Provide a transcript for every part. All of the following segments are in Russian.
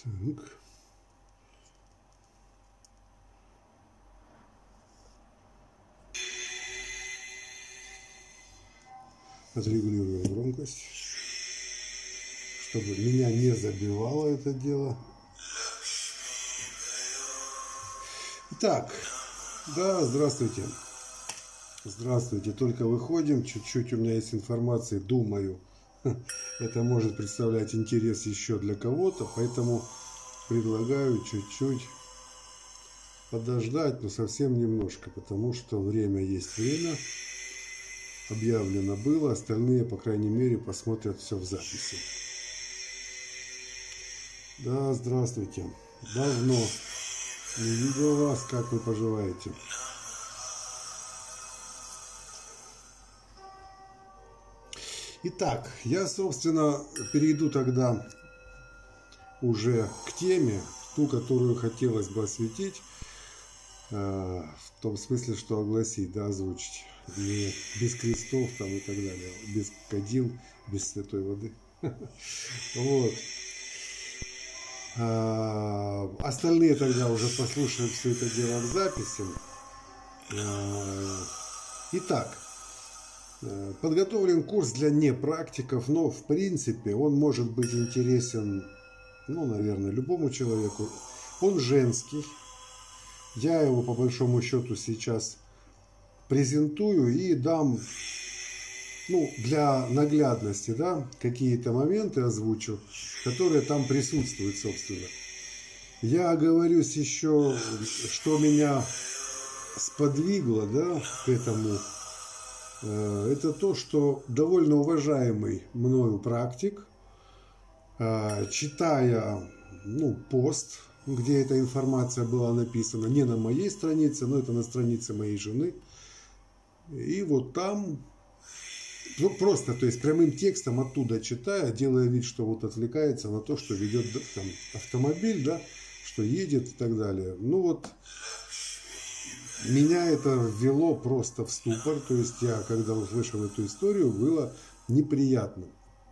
Так. Отрегулирую громкость, чтобы меня не забивало это дело. Итак, да, здравствуйте. Здравствуйте, только выходим, чуть-чуть у меня есть информации, думаю, это может представлять интерес еще для кого-то, поэтому предлагаю чуть-чуть подождать, но совсем немножко, потому что время есть время, объявлено было, остальные, по крайней мере, посмотрят все в записи. Да, здравствуйте, давно не видел вас, как вы поживаете? Итак, я, собственно, перейду тогда уже к теме, ту, которую хотелось бы осветить, в том смысле, что огласить, да, озвучить, не без крестов там и так далее, без кадил, без святой воды. Вот. Остальные тогда уже послушают все это дело в записи. Итак, подготовлен курс для непрактиков, но в принципе он может быть интересен, ну, наверное, любому человеку. Он женский. Я его по большому счету сейчас презентую и дам, ну, для наглядности, да, какие-то моменты озвучу, которые там присутствуют, собственно. Я оговорюсь еще, что меня сподвигло, да, к этому. Это то, что довольно уважаемый мною практик, читая, ну, пост, где эта информация была написана, не на моей странице, но это на странице моей жены, и вот там, ну, просто, то есть прямым текстом оттуда читая, делая вид, что вот отвлекается на то, что ведет там автомобиль, да, что едет и так далее. Ну вот, меня это ввело просто в ступор, то есть я, когда услышал эту историю, было неприятно.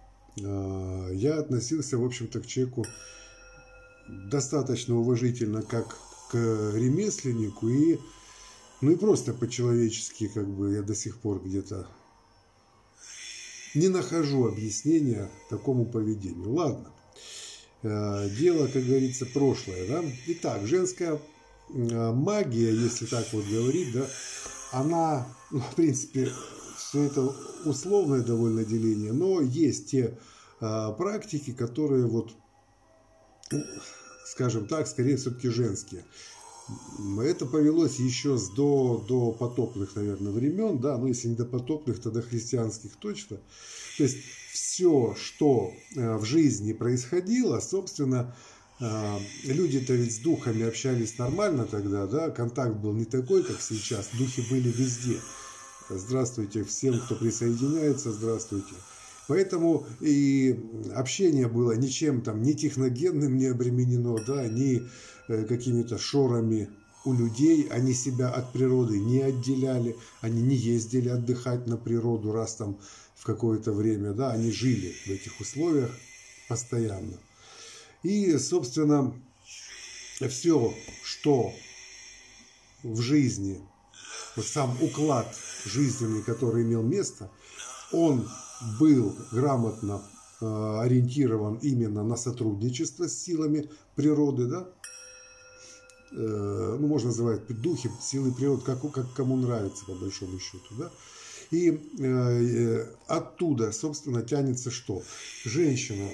Я относился, в общем-то, к человеку достаточно уважительно, как к ремесленнику, и, ну и просто по-человечески, как бы, я до сих пор где-то не нахожу объяснения такому поведению. Ладно, дело, как говорится, прошлое, да. Итак, женская магия, если так вот говорить, да, она, ну, в принципе, все это условное довольно деление, но есть те практики, которые вот, скажем так, скорее все-таки женские. Это повелось еще с до потопных, наверное, времен, да, ну если не до потопных, то до христианских точно. То есть все, что в жизни происходило, собственно, люди-то ведь с духами общались нормально тогда, да, контакт был не такой, как сейчас, духи были везде. Здравствуйте всем, кто присоединяется, здравствуйте. Поэтому и общение было ничем там, ни техногенным не обременено, да, ни какими-то шорами у людей, они себя от природы не отделяли, они не ездили отдыхать на природу раз там в какое-то время, да, они жили в этих условиях постоянно. И, собственно, все, что в жизни, вот сам уклад жизненный, который имел место, он был грамотно ориентирован именно на сотрудничество с силами природы, да, ну, можно называть духи, силы природы, как кому нравится, по большому счету, да. И оттуда, собственно, тянется что? Женщина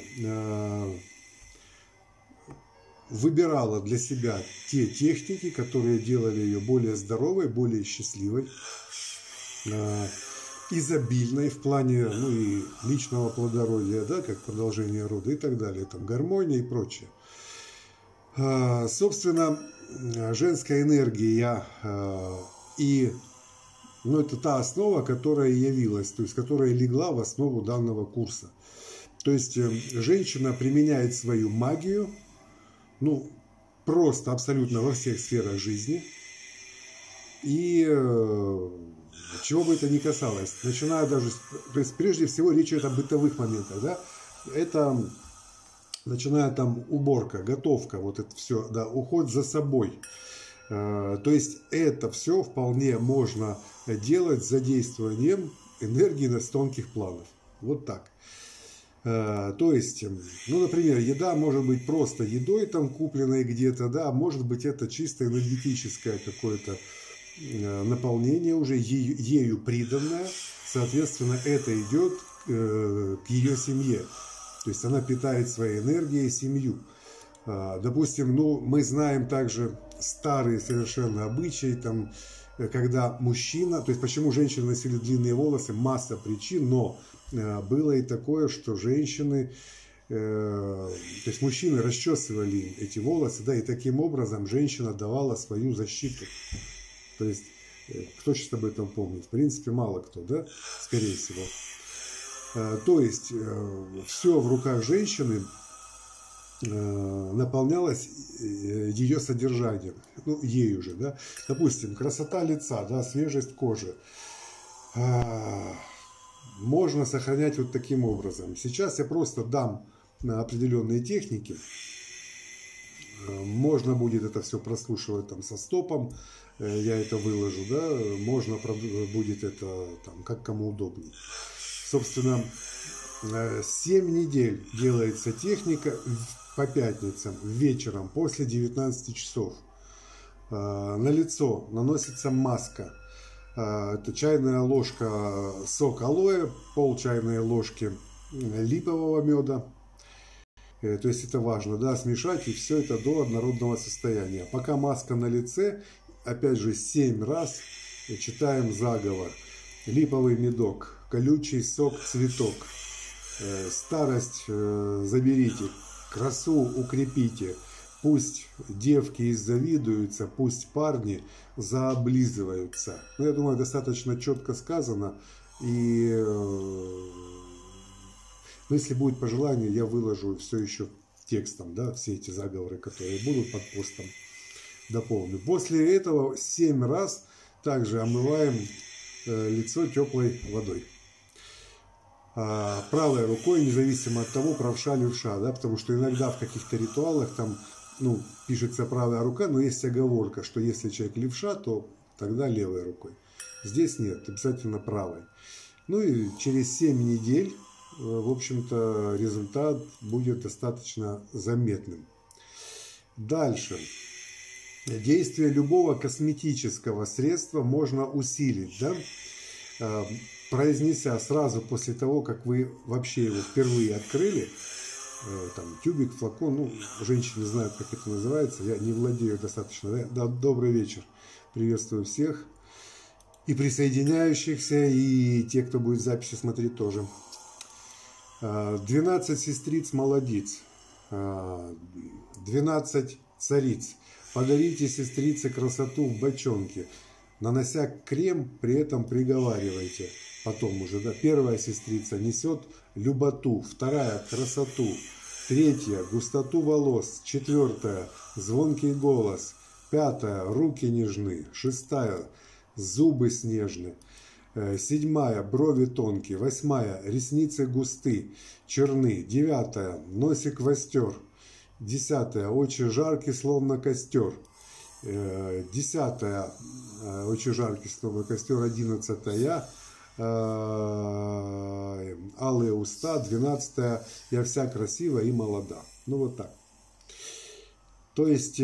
выбирала для себя те техники, которые делали ее более здоровой, более счастливой, изобильной в плане, ну, и личного плодородия, да, как продолжение рода и так далее, там, гармония и прочее. Собственно, женская энергия и, ну, это та основа, которая явилась, то есть которая легла в основу данного курса. То есть женщина применяет свою магию, ну, просто абсолютно во всех сферах жизни. И чего бы это ни касалось, начиная даже, то есть прежде всего речь идет о бытовых моментах, да, это начиная там уборка, готовка, вот это все, да, уход за собой. То есть это все вполне можно делать с задействованием энергии с тонких планов. Вот так. То есть, ну, например, еда может быть просто едой там купленной где-то, да, может быть это чисто энергетическое какое-то наполнение уже ею приданное, соответственно, это идет к ее семье. То есть она питает своей энергией семью. Допустим, ну, мы знаем также старые совершенно обычаи, там, когда мужчина, то есть почему женщины носили длинные волосы, масса причин, но было и такое, что женщины, то есть мужчины расчесывали эти волосы, да, и таким образом женщина давала свою защиту. То есть, кто сейчас об этом помнит? В принципе, мало кто, да, скорее всего. То есть, все в руках женщины наполнялось ее содержанием, ну, ею же, да. Допустим, красота лица, да, свежесть кожи можно сохранять вот таким образом. Сейчас я просто дам определенные техники. Можно будет это все прослушивать там со стопом, я это выложу, да, можно будет это там как кому удобнее. Собственно, 7 недель делается техника по пятницам, вечером, после 19 часов. На лицо наносится маска. Это чайная ложка сок алоэ, пол чайной ложки липового меда. То есть это важно, да, смешать и все это до однородного состояния. Пока маска на лице, опять же 7 раз читаем заговор. Липовый медок, колючий сок цветок, старость заберите, красу укрепите, пусть девки иззавидуются, пусть парни заоблизываются. Ну, я думаю, достаточно четко сказано. И если будет пожелание, я выложу все еще текстом, да, все эти заговоры, которые будут под постом, дополню. После этого 7 раз также омываем лицо теплой водой. Правой рукой, независимо от того, правша левша, да, потому что иногда в каких-то ритуалах там, ну, пишется правая рука, но есть оговорка, что если человек левша, то тогда левой рукой. Здесь нет, обязательно правой. Ну и через 7 недель, в общем-то, результат будет достаточно заметным. Дальше. Действие любого косметического средства можно усилить, да? Произнеся сразу после того, как вы вообще его впервые открыли, там тюбик, флакон, ну, женщины знают, как это называется, я не владею достаточно. Да, добрый вечер, приветствую всех и присоединяющихся, и те, кто будет записи смотреть тоже. 12 сестриц молодиц, 12 цариц. Подарите сестрице красоту в бочонке, нанося крем, при этом приговаривайте. Потом уже, да, первая сестрица несет люботу, вторая красоту, третья густоту волос, четвертая звонкий голос, пятая руки нежны, шестая зубы снежны, седьмая брови тонкие, восьмая ресницы густы, черны, девятая носик востер, десятая очи жаркий, словно костер, десятая очи жаркий, словно костер, одиннадцатая алые уста, 12-я я вся красива и молода. Ну вот так. То есть,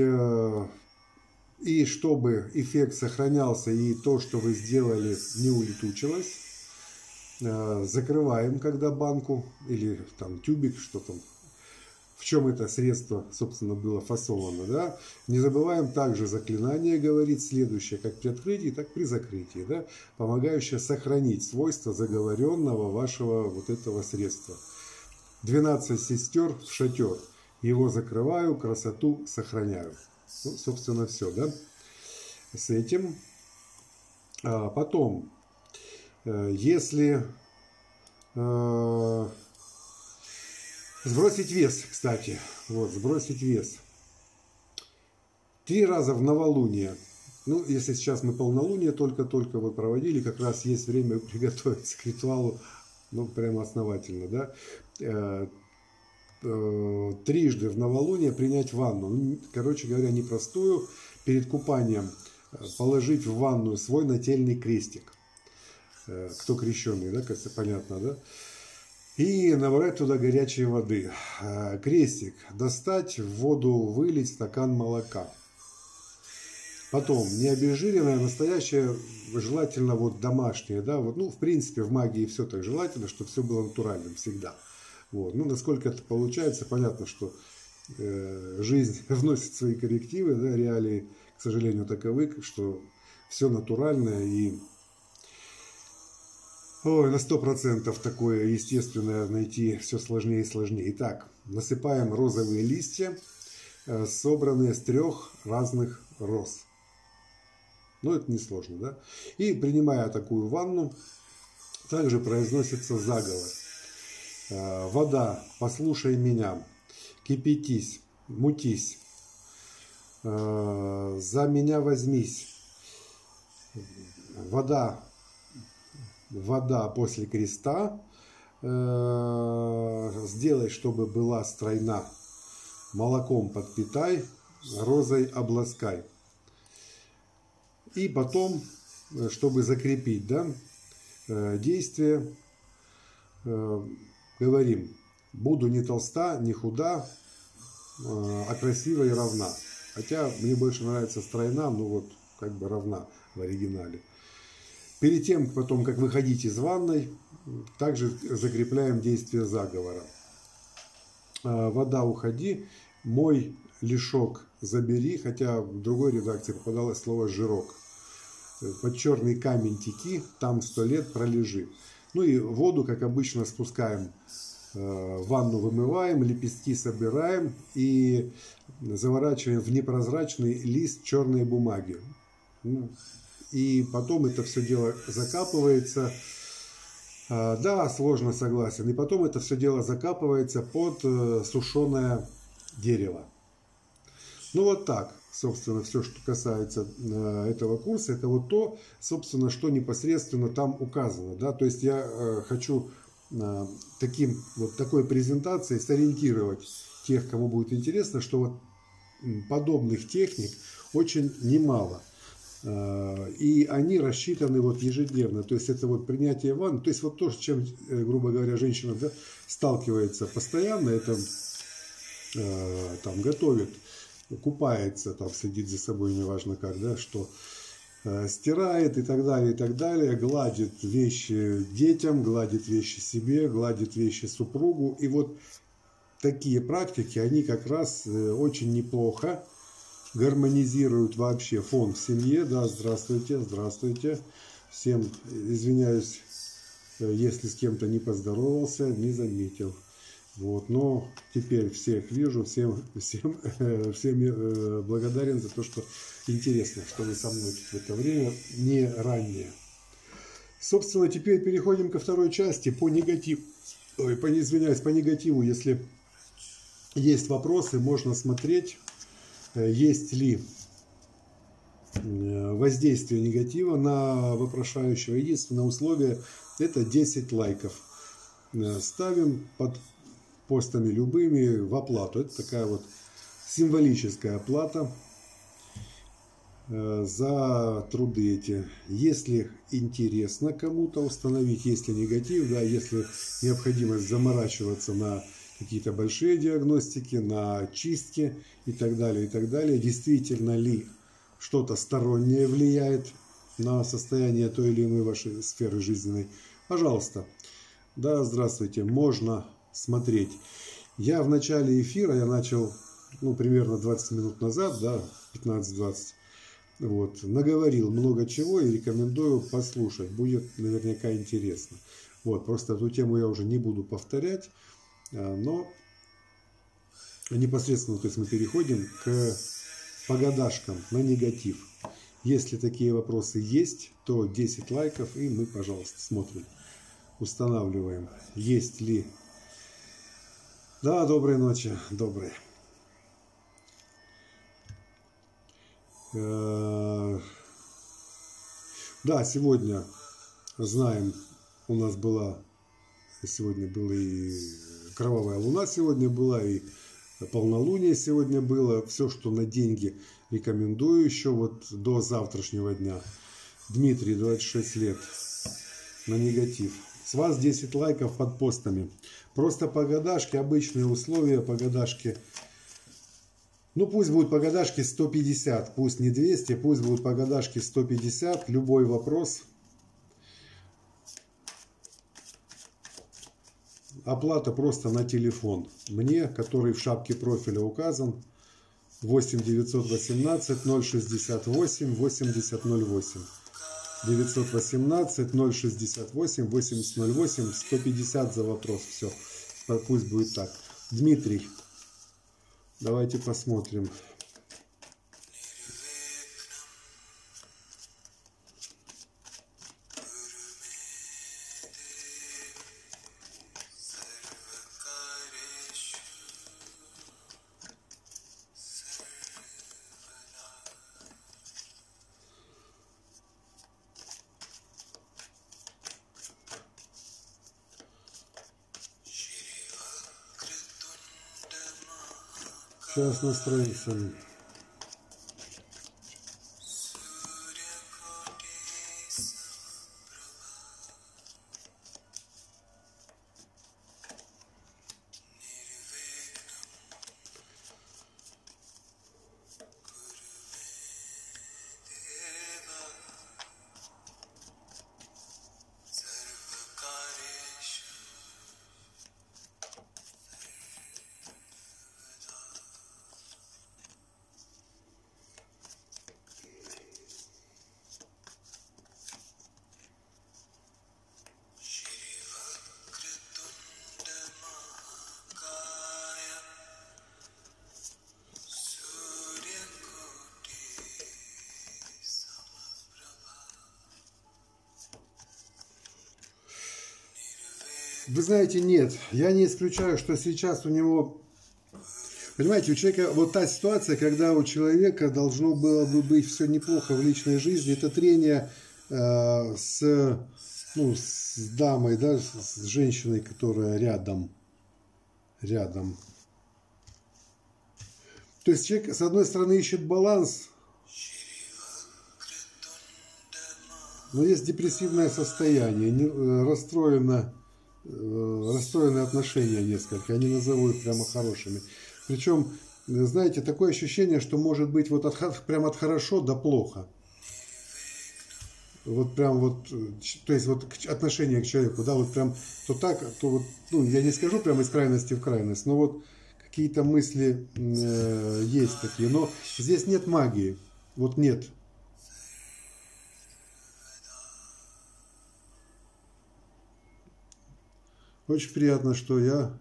и чтобы эффект сохранялся и то, что вы сделали, не улетучилось, закрываем, когда банку или там тюбик, что там, в чем это средство, собственно, было фасовано, да. Не забываем также заклинание говорить следующее, как при открытии, так и при закрытии, да, помогающее сохранить свойства заговоренного вашего вот этого средства. 12 сестер в шатер, его закрываю, красоту сохраняю. Ну, собственно, все, да, с этим. Потом, если... Сбросить вес, кстати. Вот, сбросить вес. 3 раза в новолуние. Ну, если сейчас мы полнолуние только-только вот проводили, как раз есть время приготовиться к ритуалу, ну, прямо основательно, да. трижды в новолуние принять ванну. Ну, короче говоря, непростую. Перед купанием положить в ванную свой нательный крестик. Кто крещеный, да, как-то понятно, да? И набрать туда горячей воды. Крестик достать, в воду вылить стакан молока. Потом необезжиренное, настоящее, желательно вот домашнее, да, вот, ну, в принципе, в магии все так желательно, чтобы все было натуральным всегда. Вот. Ну, насколько это получается, понятно, что жизнь вносит свои коррективы, да, реалии, к сожалению, таковы, что все натуральное и на 100% такое естественное найти все сложнее и сложнее. Итак, насыпаем розовые листья, собранные с 3 разных роз. Ну, это несложно, да? И принимая такую ванну, также произносится заговор. Вода, послушай меня, кипятись, мутись, за меня возьмись. Вода после креста, сделай, чтобы была стройна, молоком подпитай, розой обласкай. И потом, чтобы закрепить, да, действие, говорим: буду не толста, не худа, а красива и равна. Хотя мне больше нравится стройна, ну вот как бы равна в оригинале. Перед тем, потом, как выходить из ванной, также закрепляем действие заговора. Вода, уходи, мой лишок забери, хотя в другой редакции попадалось слово жирок. Под черный камень теки, там 100 лет пролежи. Ну и воду, как обычно, спускаем, ванну вымываем, лепестки собираем и заворачиваем в непрозрачный лист черной бумаги. И потом это все дело закапывается. Да, сложно, согласен. И потом это все дело закапывается под сушеное дерево. Ну вот так, собственно, все, что касается этого курса, это вот то, собственно, что непосредственно там указано. Да? То есть я хочу такой презентацией сориентировать тех, кому будет интересно, что вот подобных техник очень немало. И они рассчитаны вот ежедневно. То есть это вот принятие ванны. То есть вот то, с чем, грубо говоря, женщина, да, сталкивается постоянно, это там готовит, купается, там следит за собой, неважно как, да, что стирает и так далее, гладит вещи детям, гладит вещи себе, гладит вещи супругу. И вот такие практики, они как раз очень неплохо гармонизируют вообще фон в семье. Да, здравствуйте, здравствуйте. Всем извиняюсь, если с кем-то не поздоровался, не заметил. Вот, но теперь всех вижу, всем благодарен за то, что интересно, что вы со мной тут в это время, не ранее. Собственно, теперь переходим ко второй части по негативу. Извиняюсь, по негативу, если есть вопросы, можно смотреть. Есть ли воздействие негатива на вопрошающего. Единственное условие – это 10 лайков. Ставим под постами любыми в оплату. Это такая вот символическая оплата за труды эти. Если интересно кому-то установить, если негатив, да, если необходимость заморачиваться на какие-то большие диагностики, на чистки и так далее, действительно ли что-то стороннее влияет на состояние той или иной вашей сферы жизненной, пожалуйста. Да, здравствуйте, можно смотреть. Я в начале эфира, я начал, примерно 20 минут назад, да, 15-20, вот, наговорил много чего и рекомендую послушать, будет наверняка интересно. Вот, просто эту тему я уже не буду повторять. Но непосредственно, то есть мы переходим к погадашкам на негатив. Если такие вопросы есть, то 10 лайков, и мы, пожалуйста, смотрим, устанавливаем, есть ли. Да, доброй ночи, доброй. Да, сегодня, знаем, у нас сегодня был и кровавая луна сегодня была, и полнолуние сегодня было. Все, что на деньги, рекомендую еще вот до завтрашнего дня. Дмитрий, 26 лет, на негатив. С вас 10 лайков под постами. Просто по гадашке, обычные условия по гадашке. Ну, пусть будет по гадашке 150, пусть не 200, пусть будет по гадашке 150. Любой вопрос. Оплата просто на телефон. Мне, который в шапке профиля указан. 8 918 068 8008. 918 068 8008. 150 за вопрос. Все. Пусть будет так. Дмитрий. Давайте посмотрим. Сейчас настроимся. Вы знаете, нет, я не исключаю, что сейчас у него, понимаете, у человека вот та ситуация, когда у человека должно было бы быть все неплохо в личной жизни, это трение с дамой, да, с женщиной, которая рядом. То есть человек, с одной стороны, ищет баланс, но есть депрессивное состояние, расстроенные отношения несколько, я не назову их прямо хорошими. Причем, знаете, такое ощущение, что может быть вот прям от хорошо до плохо. Вот прям вот, то есть вот отношение к человеку, да, вот прям то так, то вот, ну, я не скажу прямо из крайности в крайность, но вот какие-то мысли есть такие. Но здесь нет магии, вот нет. Очень приятно, что я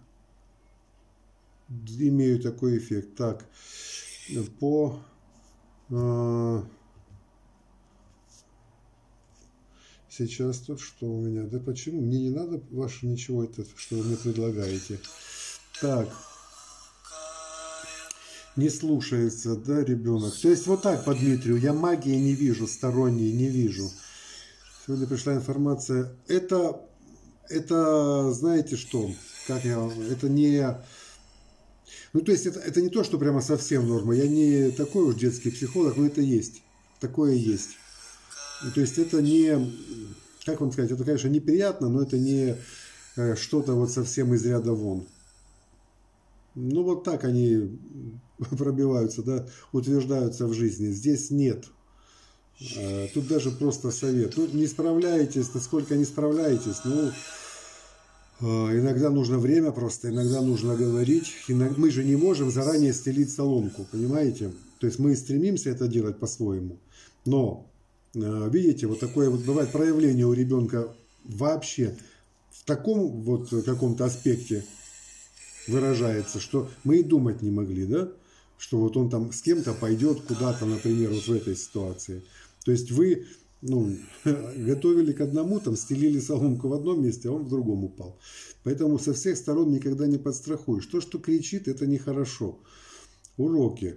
имею такой эффект. Так, сейчас тут что у меня? Да почему? Мне не надо ваше ничего, это, что вы мне предлагаете. Так. Не слушается, да, ребенок? То есть вот так по Дмитрию. Я магии не вижу, сторонней не вижу. Сегодня пришла информация. Это, знаете что, это не, ну то есть это не то, что прямо совсем норма, я не такой уж детский психолог, но это есть, такое есть. То есть это не, как вам сказать, это, конечно, неприятно, но это не что-то вот совсем из ряда вон. Ну вот так они пробиваются, да, утверждаются в жизни, здесь нет. Тут даже просто совет. Ну, не справляетесь, насколько не справляетесь, ну, иногда нужно время просто, иногда нужно говорить. Мы же не можем заранее стелить соломку, понимаете? То есть мы стремимся это делать по-своему. Но, видите, вот такое вот бывает проявление у ребенка вообще в таком вот каком-то аспекте выражается, что мы и думать не могли, да? Что вот он там с кем-то пойдет куда-то, например, вот в этой ситуации. То есть вы, ну, готовили к одному, там, стелили соломку в одном месте, а он в другом упал. Поэтому со всех сторон никогда не подстрахуешь. То, что кричит, это нехорошо. Уроки.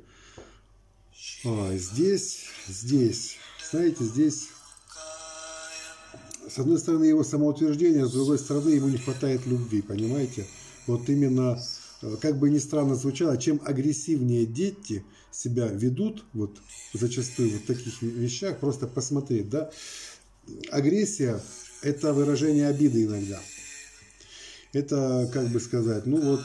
Здесь, знаете, здесь, с одной стороны, его самоутверждение, с другой стороны, ему не хватает любви, понимаете? вот именно, как бы ни странно звучало, чем агрессивнее дети себя ведут, вот зачастую вот в таких вещах, просто посмотреть, да, агрессия – это выражение обиды иногда. Это, как бы сказать, ну вот,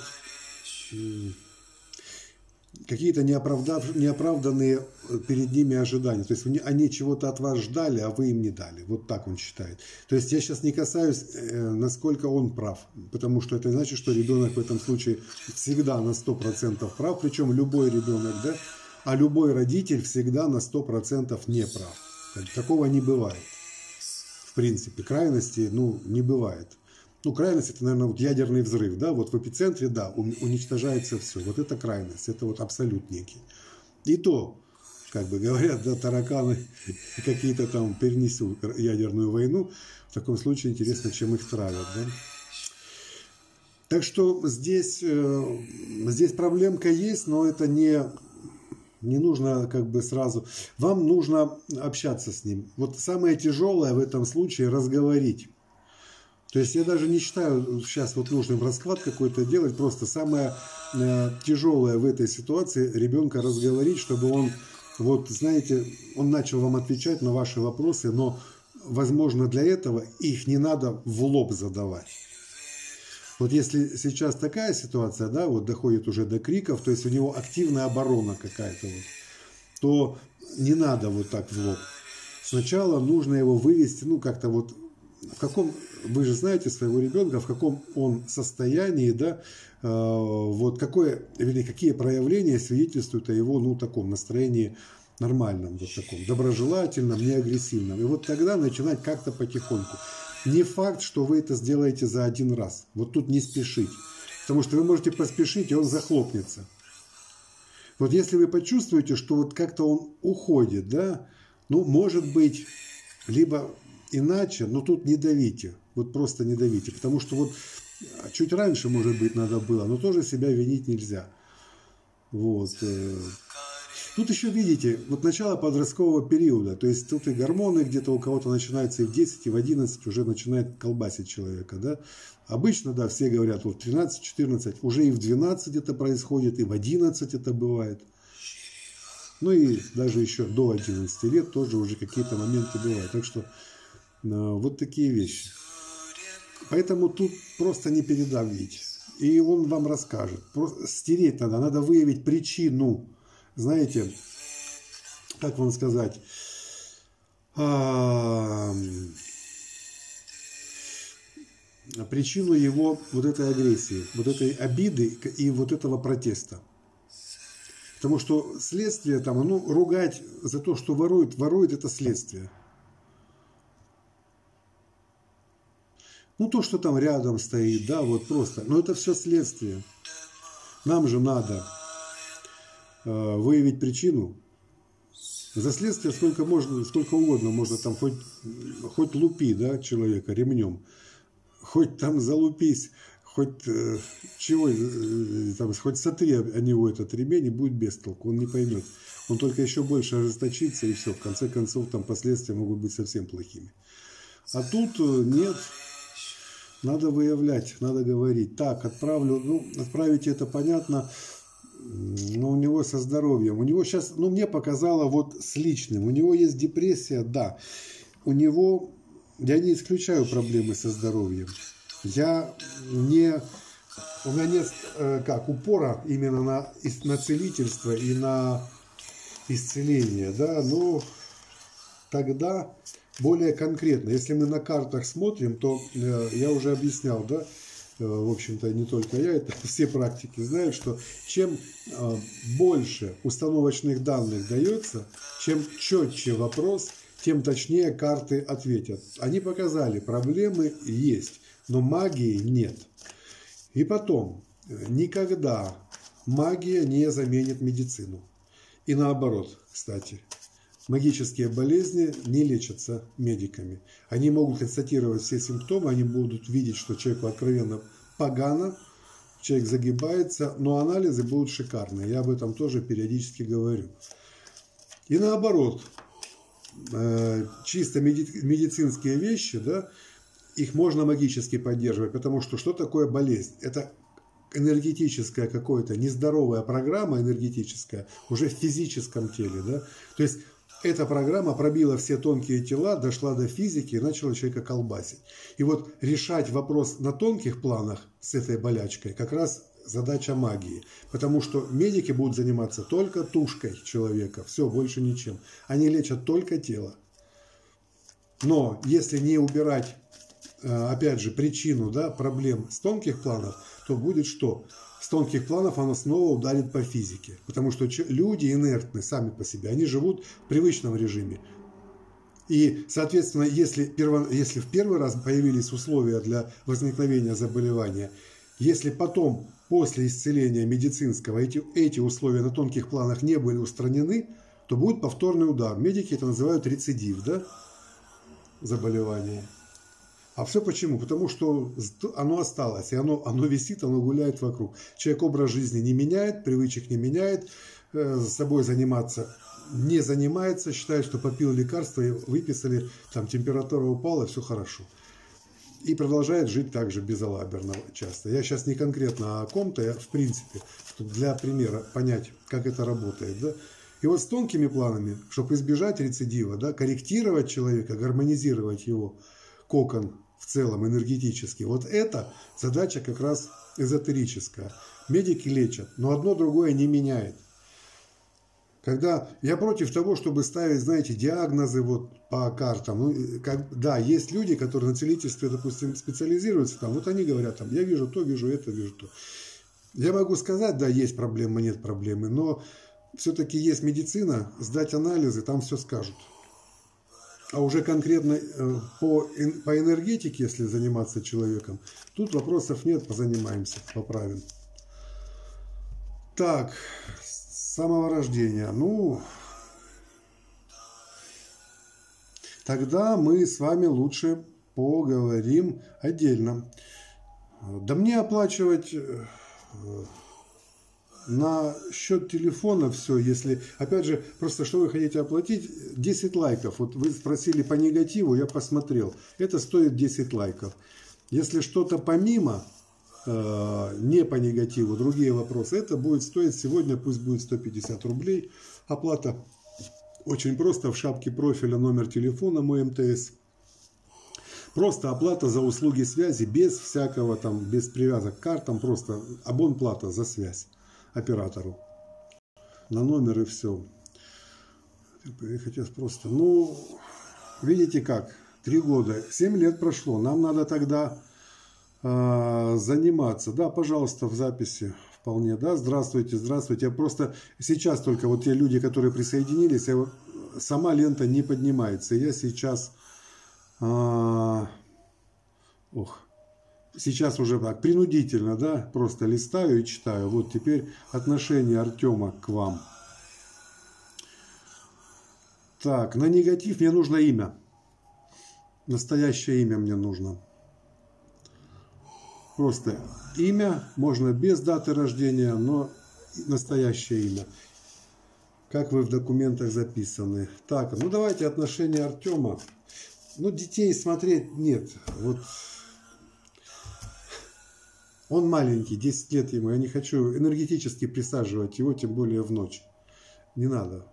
какие-то неоправданные перед ними ожидания. То есть они чего-то от вас ждали, а вы им не дали. Вот так он считает. То есть я сейчас не касаюсь, насколько он прав. Потому что это значит, что ребенок в этом случае всегда на 100% прав. Причем любой ребенок, да, а любой родитель всегда на 100% не прав. Такого не бывает. В принципе, крайности, ну, не бывает. Ну, крайность – это, наверное, вот ядерный взрыв, да, вот в эпицентре, да, уничтожается все. Вот это крайность, это вот абсолют некий. И то, как бы говорят, да, тараканы какие-то там перенесут ядерную войну, в таком случае интересно, чем их травят, да. Так что здесь проблемка есть, но это не нужно как бы сразу. Вам нужно общаться с ним. Вот самое тяжелое в этом случае – разговорить. То есть я даже не считаю сейчас вот нужным расклад какой-то делать, просто самое тяжелое в этой ситуации ребенка разговорить, чтобы он, вот знаете, он начал вам отвечать на ваши вопросы, но, возможно, для этого их не надо в лоб задавать. Вот если сейчас такая ситуация, да, вот доходит уже до криков, то есть у него активная оборона какая-то, вот, то не надо вот так в лоб. Сначала нужно его вывести, ну, как-то вот, в каком, вы же знаете своего ребенка, в каком он состоянии, да, вот какие проявления свидетельствуют о его, ну, таком настроении нормальном, вот таком, доброжелательном, не агрессивном. И вот тогда начинать как-то потихоньку. Не факт, что вы это сделаете за один раз. Вот тут не спешить. Потому что вы можете поспешить, и он захлопнется. Вот если вы почувствуете, что вот как-то он уходит, да, ну, может быть, либо иначе, но тут не давите. Вот просто не давите. Потому что вот чуть раньше, может быть, надо было, но тоже себя винить нельзя. Вот. Тут еще видите, вот начало подросткового периода, то есть тут и гормоны где-то у кого-то начинаются и в 10, и в 11 уже начинает колбасить человека, да. Обычно, да, все говорят, вот в 13-14, уже и в 12 это происходит, и в 11 это бывает. Ну и даже еще до 11 лет тоже уже какие-то моменты бывают. Так что вот такие вещи. Поэтому тут просто не передавить. И он вам расскажет. Просто стереть надо выявить причину. Знаете, как вам сказать, причину его вот этой агрессии, вот этой обиды и вот этого протеста. Потому что следствие там, ну, ругать за то, что ворует это следствие. Ну, то, что там рядом стоит, да, вот просто. Но это все следствие. Нам же надо выявить причину. За следствие сколько угодно можно там хоть лупи, да, человека ремнем, хоть там залупись, хоть чего, там, хоть сотри о него этот ремень, и будет без толку, он не поймет. Он только еще больше ожесточится, и все. В конце концов, там последствия могут быть совсем плохими. А тут нет. Надо выявлять, надо говорить. Так, отправить это понятно. Но у него со здоровьем. У него сейчас, ну, мне показало вот с личным. У него есть депрессия, да. Я не исключаю проблемы со здоровьем. У меня нет упора именно на целительство и на исцеление, да. Но тогда более конкретно, если мы на картах смотрим, то я уже объяснял, да. В общем-то, не только я, это все практики знают, что чем больше установочных данных дается, чем четче вопрос, тем точнее карты ответят. Они показали, проблемы есть, но магии нет. И потом, никогда магия не заменит медицину. И наоборот, кстати. Магические болезни не лечатся медиками. Они могут констатировать все симптомы, они будут видеть, что человеку откровенно погано, человек загибается, но анализы будут шикарные. Я об этом тоже периодически говорю. И наоборот, чисто медицинские вещи, да, их можно магически поддерживать, потому что такое болезнь? Это энергетическая какая-то нездоровая программа энергетическая уже в физическом теле, да, то есть эта программа пробила все тонкие тела, дошла до физики и начала человека колбасить. И вот решать вопрос на тонких планах с этой болячкой как раз задача магии. Потому что медики будут заниматься только тушкой человека, все, больше ничем. Они лечат только тело. Но если не убирать, опять же, причину, да, проблем с тонких планов, то будет что? С тонких планов она снова ударит по физике. Потому что люди инертны сами по себе, они живут в привычном режиме. И, соответственно, если в первый раз появились условия для возникновения заболевания, если потом, после исцеления медицинского, эти условия на тонких планах не были устранены, то будет повторный удар. Медики это называют рецидив, да, заболевание. А все почему? Потому что оно осталось, и оно висит, оно гуляет вокруг. Человек образ жизни не меняет, привычек не меняет, с собой заниматься не занимается, считает, что попил лекарство, и выписали, там температура упала, все хорошо. И продолжает жить также безалаберно часто. Я сейчас не конкретно о ком-то, я в принципе, чтобы для примера понять, как это работает. Да? И вот с тонкими планами, чтобы избежать рецидива, да, корректировать человека, гармонизировать его кокон в целом энергетически, вот это задача как раз эзотерическая. Медики лечат, но одно другое не меняет. Когда я против того, чтобы ставить, знаете, диагнозы вот по картам. Ну, да, есть люди, которые на целительстве, допустим, специализируются, там, вот они говорят, там, я вижу то, вижу это, вижу то. Я могу сказать, да, есть проблема, нет проблемы, но все-таки есть медицина, сдать анализы, там все скажут. А уже конкретно по энергетике, если заниматься человеком, тут вопросов нет, позанимаемся, поправим. Так, с самого рождения. Ну, тогда мы с вами лучше поговорим отдельно. Да мне оплачивать на счет телефона все, если, опять же, просто что вы хотите оплатить, 10 лайков. Вот вы спросили по негативу, я посмотрел. Это стоит 10 лайков. Если что-то помимо, не по негативу, другие вопросы, это будет стоить сегодня, пусть будет 150 рублей. Оплата очень просто, в шапке профиля номер телефона мой МТС. Просто оплата за услуги связи, без всякого там, без привязок к картам, просто абонплата за связь оператору. На номер и все. Хотелось просто, ну, видите как, 3 года, 7 лет прошло, нам надо тогда заниматься. Да, пожалуйста, в записи вполне, да, здравствуйте, здравствуйте. Я просто сейчас только вот те люди, которые присоединились, сама лента не поднимается. Я сейчас, сейчас уже так, принудительно, да, просто листаю и читаю. Вот теперь отношение Артема к вам. Так, на негатив мне нужно имя. Настоящее имя мне нужно. Просто имя, можно без даты рождения, но настоящее имя. Как вы в документах записаны. Так, ну давайте отношения Артема. Ну, детей смотреть нет. Вот он маленький, 10 лет ему. Я не хочу энергетически присаживать его, тем более в ночь. Не надо.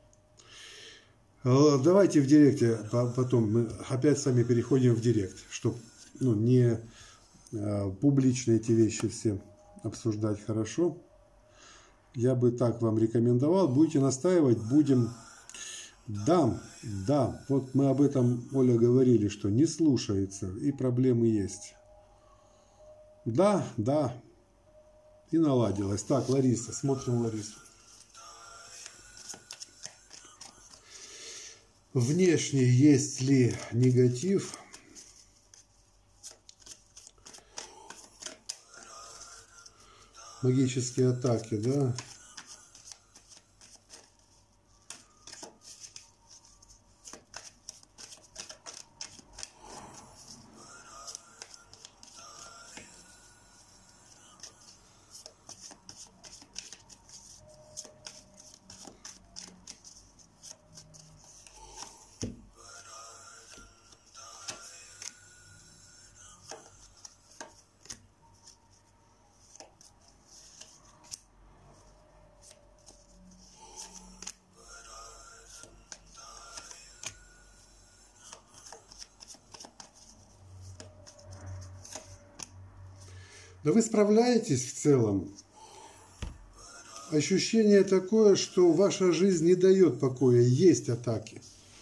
Давайте в директе, потом мы опять с вами переходим в директ, чтобы не публично эти вещи все обсуждать, хорошо. Я бы так вам рекомендовал. Будете настаивать, будем. Да, вот мы об этом, Оля, говорили, что не слушается, и проблемы есть. Да, и наладилось. Так, Лариса, смотрим Ларису. Внешне есть ли негатив? Магические атаки, да? Да вы справляетесь в целом. Ощущение такое, что ваша жизнь не дает покоя, есть атаки.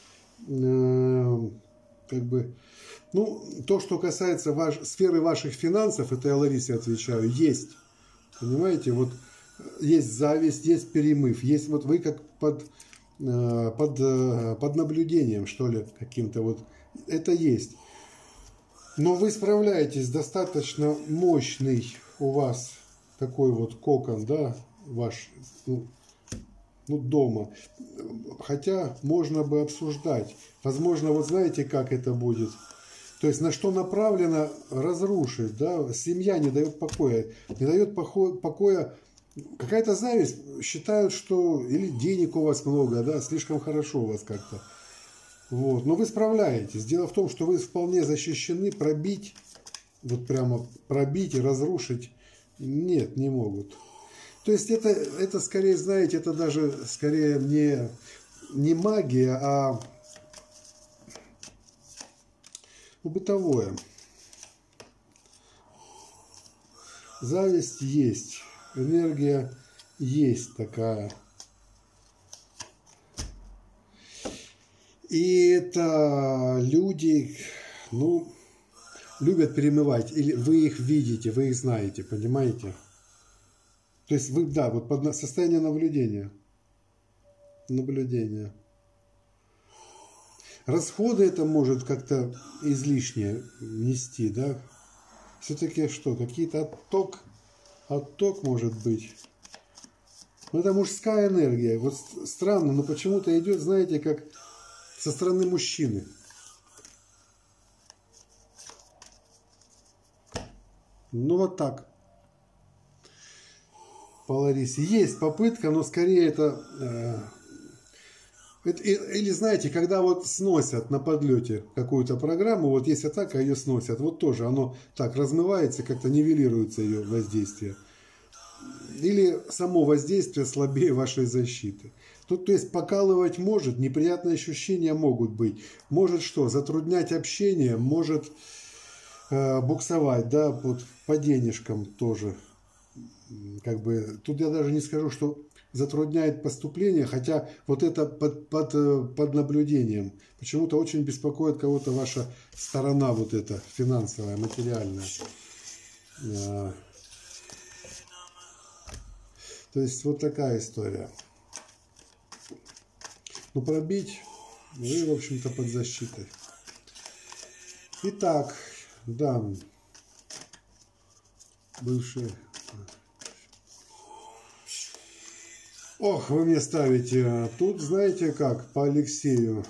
Как бы, ну, то, что касается сферы ваших финансов, это я Ларисе отвечаю, есть. Понимаете, вот есть зависть, есть перемыв, есть вот вы как под наблюдением, что ли, каким-то вот. Это есть. Но вы справляетесь, достаточно мощный у вас такой вот кокон, да, ваш, ну, дома. Хотя можно бы обсуждать. Возможно, вот знаете, как это будет? То есть на что направлено разрушить, да? Семья не дает покоя. Не дает покоя. Какая-то зависть. Считают, что или денег у вас много, да, слишком хорошо у вас как-то. Вот. Но вы справляетесь. Дело в том, что вы вполне защищены. Пробить, вот прямо пробить и разрушить, нет, не могут. То есть это скорее, знаете, это даже скорее не магия, а бытовое. Зависть есть, энергия есть такая. И это люди, ну, любят перемывать. Или вы их видите, вы их знаете, понимаете? То есть вы, да, вот под состояние наблюдения. Наблюдение. Расходы это может как-то излишне нести, да? Все-таки что, какие-то отток может быть. Но это мужская энергия. Вот странно, но почему-то идет, знаете, как со стороны мужчины. Ну вот так. По Ларисе. Есть попытка, но скорее это... Или знаете, когда вот сносят на подлете какую-то программу, вот есть атака, ее сносят. Вот тоже оно так размывается, как-то нивелируется ее воздействие. Или само воздействие слабее вашей защиты. Тут, то есть, покалывать может, неприятные ощущения могут быть. Может что? Затруднять общение, может буксовать, да, вот по денежкам тоже. Как бы, тут я даже не скажу, что затрудняет поступление, хотя вот это под наблюдением. Почему-то очень беспокоит кого-то ваша сторона вот эта финансовая, материальная. То есть вот такая история. Но пробить вы, в общем-то, под защитой. Итак, да, бывшие... Ох, вы мне ставите. Тут, знаете как, по Алексею.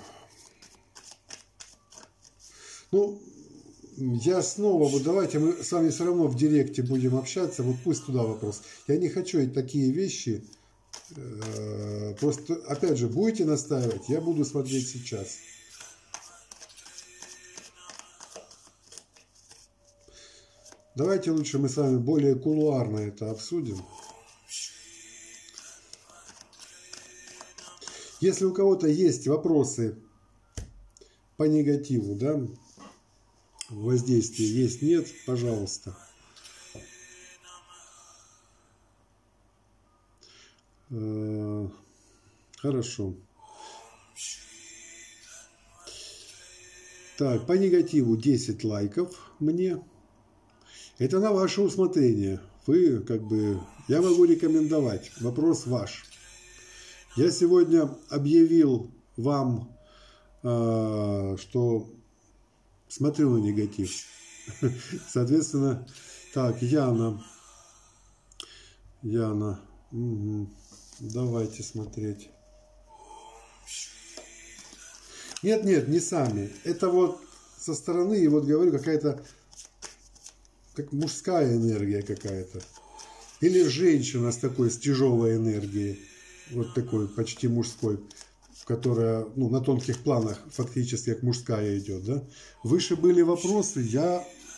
Ну, я снова, вот давайте мы с вами все равно в директе будем общаться, вот пусть туда вопрос. Я не хочу такие вещи, просто, опять же, будете настаивать, я буду смотреть сейчас. Давайте лучше мы с вами более кулуарно это обсудим. Если у кого-то есть вопросы по негативу, да, воздействие есть, нет, пожалуйста. Хорошо. Так, по негативу 10 лайков мне. Это на ваше усмотрение. Вы, как бы, я могу рекомендовать. Вопрос ваш. Я сегодня объявил вам, что смотрю на негатив. Соответственно, так, Яна, угу. Давайте смотреть. Нет, не сами. Это вот со стороны, и вот говорю, какая-то, как мужская энергия какая-то. Или женщина с такой, с тяжелой энергией. Вот такой, почти мужской, которая, ну, на тонких планах фактически как мужская идет, да. Выше были вопросы, я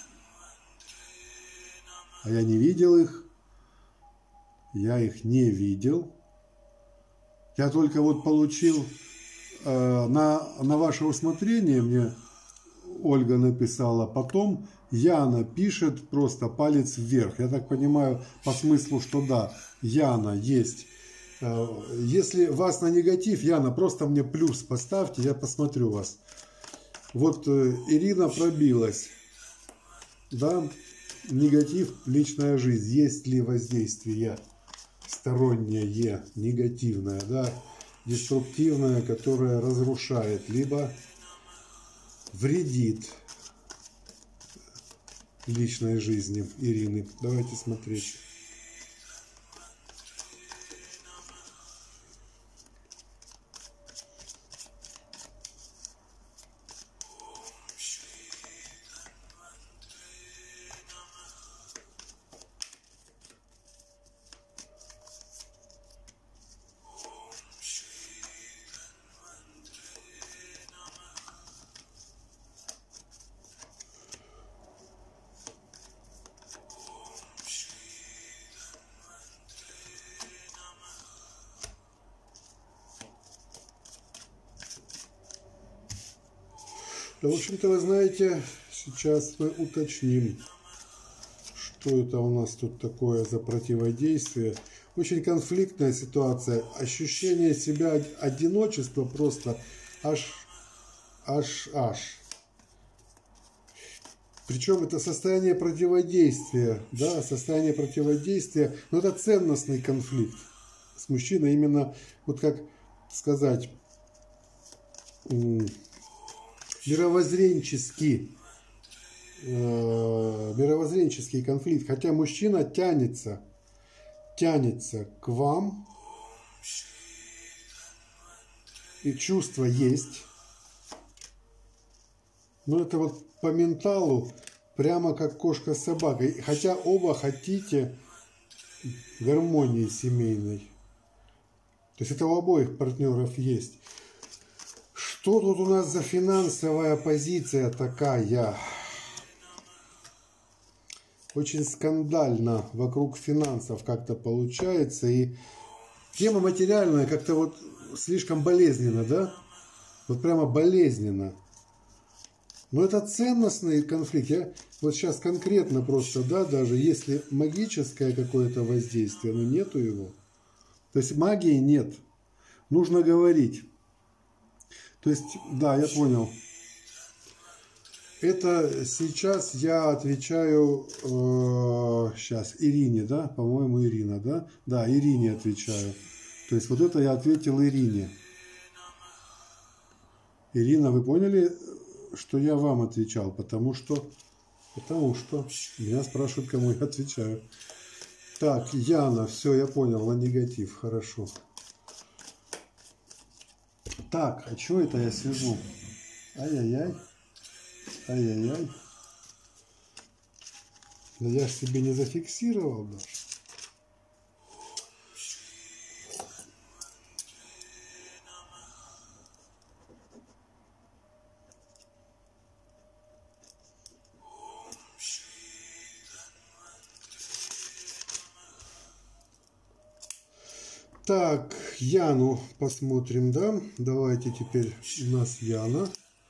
не видел их. Я их не видел. Я только вот получил на ваше усмотрение, мне Ольга написала, потом Яна пишет просто палец вверх. Я так понимаю по смыслу, что да, Яна есть. Если вас на негатив, Яна, просто мне плюс поставьте, я посмотрю вас. Вот Ирина пробилась. Да, негатив, личная жизнь. Есть ли воздействие стороннее, негативное, да, деструктивное, которое разрушает, либо вредит личной жизни Ирины? Давайте смотреть. Да, в общем-то, вы знаете, сейчас мы уточним, что это у нас тут такое за противодействие. Очень конфликтная ситуация. Ощущение себя одиночества просто аж. Причем это состояние противодействия, да, состояние противодействия, но это ценностный конфликт с мужчиной, именно, вот как сказать, мировоззренческий конфликт, хотя мужчина тянется к вам, и чувства есть, но это вот по менталу прямо как кошка с собакой, хотя оба хотите гармонии семейной, то есть это у обоих партнеров есть. Что тут у нас за финансовая позиция такая? Очень скандально вокруг финансов как-то получается. И тема материальная как-то вот слишком болезненно, да? Вот прямо болезненно. Но это ценностный конфликт. Я вот сейчас конкретно просто, да, даже если магическое какое-то воздействие, но нету его. То есть магии нет. Нужно говорить. То есть, да, я понял. Это сейчас я отвечаю, сейчас, Ирине, да, по-моему, Ирина, да? Да, Ирине отвечаю. То есть, вот это я ответил Ирине. Ирина, вы поняли, что я вам отвечал? Потому что меня спрашивают, кому я отвечаю. Так, Яна, все, я понял, на негатив, хорошо. Так, а что это я сижу? Ай-яй-яй. Ай-яй-яй. Да я ж себе не зафиксировал даже. Так, Яну посмотрим, да? Давайте теперь у нас Яна.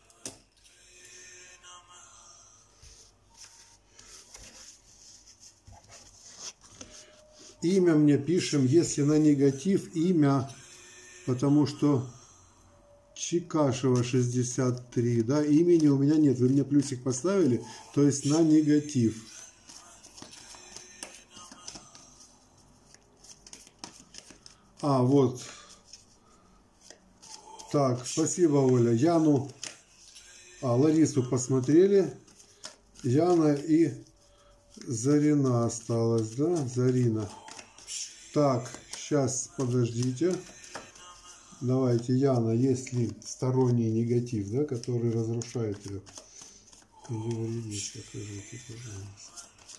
Имя мне пишем, если на негатив, имя, потому что Чикашева 63, да, имени у меня нет, вы мне плюсик поставили, то есть на негатив. А, вот. Так, спасибо, Оля. Яну, Ларису посмотрели. Яна и Зарина осталась, да? Зарина. Так, сейчас, подождите. Давайте, Яна, есть ли сторонний негатив, да, который разрушает ее? Или вредит, покажите, пожалуйста.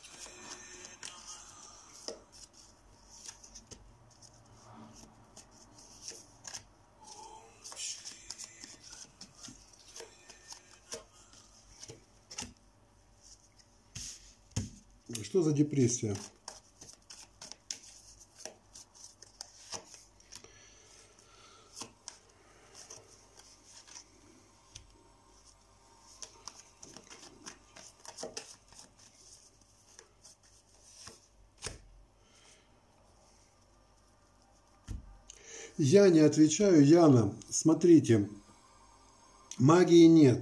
Что за депрессия? Я не отвечаю. Яна, смотрите, магии нет.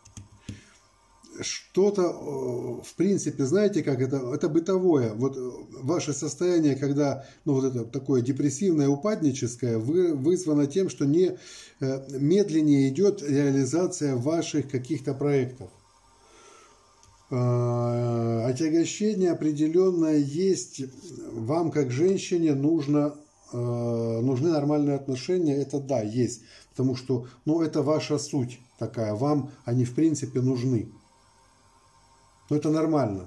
Что-то, в принципе, знаете, как это бытовое. Вот ваше состояние, когда, ну, вот это такое депрессивное, упадническое, вызвано тем, что не медленнее идет реализация ваших каких-то проектов. Отягощение определенное есть. Вам, как женщине, нужны нормальные отношения. Это да, есть. Потому что, ну, это ваша суть такая. Вам они, в принципе, нужны. Но это нормально.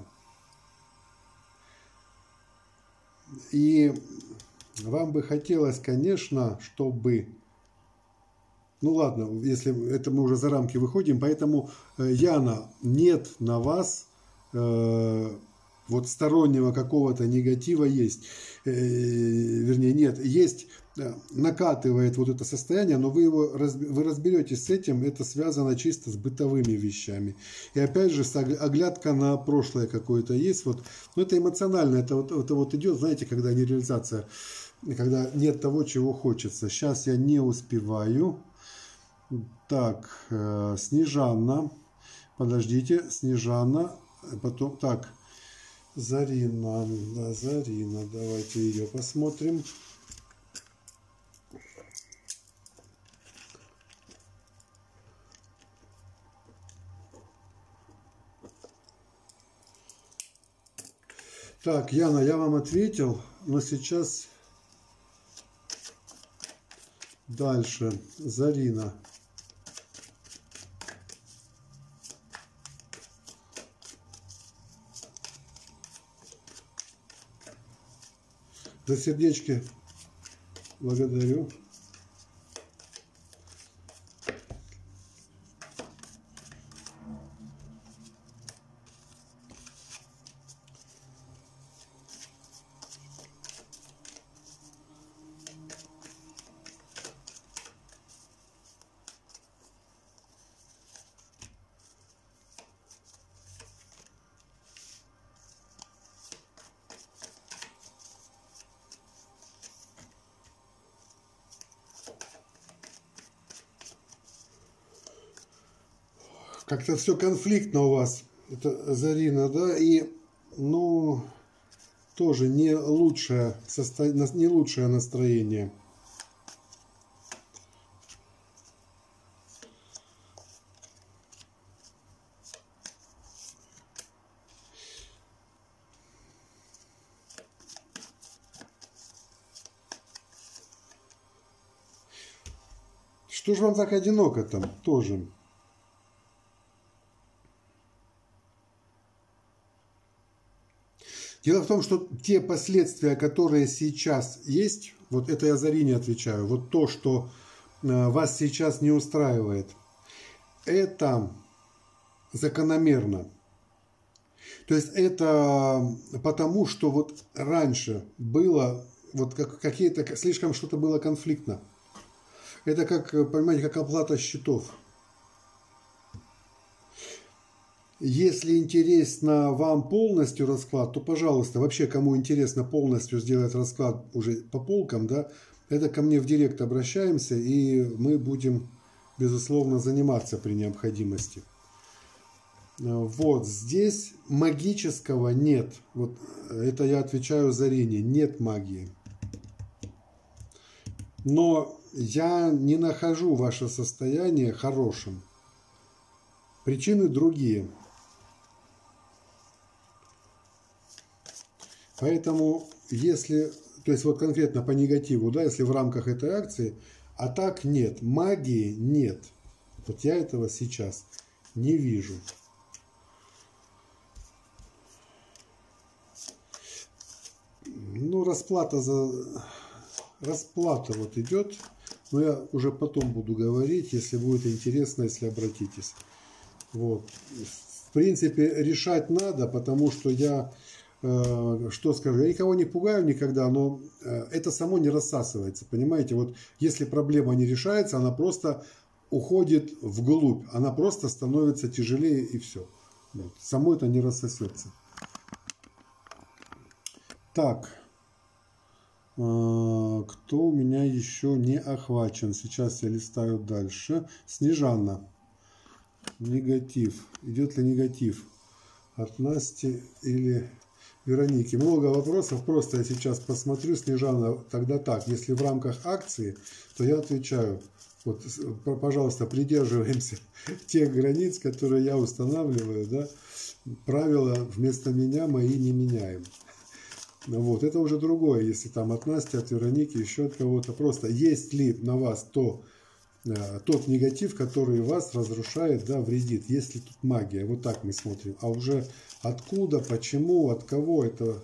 И вам бы хотелось, конечно, чтобы... Ну ладно, если это мы уже за рамки выходим, поэтому, Яна, нет на вас вот стороннего какого-то негатива есть. Вернее, нет, есть, накатывает вот это состояние, но вы разберетесь с этим, это связано чисто с бытовыми вещами. И опять же, оглядка на прошлое какое-то есть. Вот, но это эмоционально, это вот идет, знаете, когда нереализация, когда нет того, чего хочется. Сейчас я не успеваю. Так, Снежанна, подождите, Снежанна, потом, так, Зарина, да, Зарина, давайте ее посмотрим. Так, Яна, я вам ответил, но сейчас дальше, Зарина. За сердечки благодарю. Как-то все конфликтно у вас, это Зарина, да, и, ну, тоже не лучшее настроение. Что же вам так одиноко там тоже? Дело в том, что те последствия, которые сейчас есть, вот это я Зарине отвечаю, вот то, что вас сейчас не устраивает, это закономерно. То есть это потому, что вот раньше было вот какие-то, слишком что-то было конфликтно. Это как, понимаете, как оплата счетов. Если интересно вам полностью расклад, то, пожалуйста, вообще, кому интересно полностью сделать расклад уже по полкам, да, это ко мне в директ обращаемся, и мы будем, безусловно, заниматься при необходимости. Вот здесь магического нет. Вот это я отвечаю Зарине. Нет магии. Но я не нахожу ваше состояние хорошим. Причины другие. Поэтому, если, то есть вот конкретно по негативу, да, если в рамках этой акции, а так нет, магии нет. Вот я этого сейчас не вижу. Ну, расплата вот идет, но я уже потом буду говорить, если будет интересно, если обратитесь. Вот. В принципе, решать надо, потому что я... что скажу, я никого не пугаю никогда, но это само не рассасывается, понимаете, вот если проблема не решается, она просто уходит вглубь, она просто становится тяжелее и все, вот. Само это не рассосется. Так, Кто у меня еще не охвачен? Сейчас я листаю дальше. Снежана. Негатив. Идет ли негатив от Насти или Вероники? Много вопросов. Просто я сейчас посмотрю. Снежана, тогда так. Если в рамках акции, то я отвечаю. Вот, пожалуйста, придерживаемся тех границ, которые я устанавливаю. Да? Правила вместо меня мои не меняем. Вот, это уже другое, если там от Насти, от Вероники, еще от кого-то. Просто есть ли на вас тот негатив, который вас разрушает, да, вредит. Есть ли тут магия? Вот так мы смотрим. А уже откуда, почему, от кого, это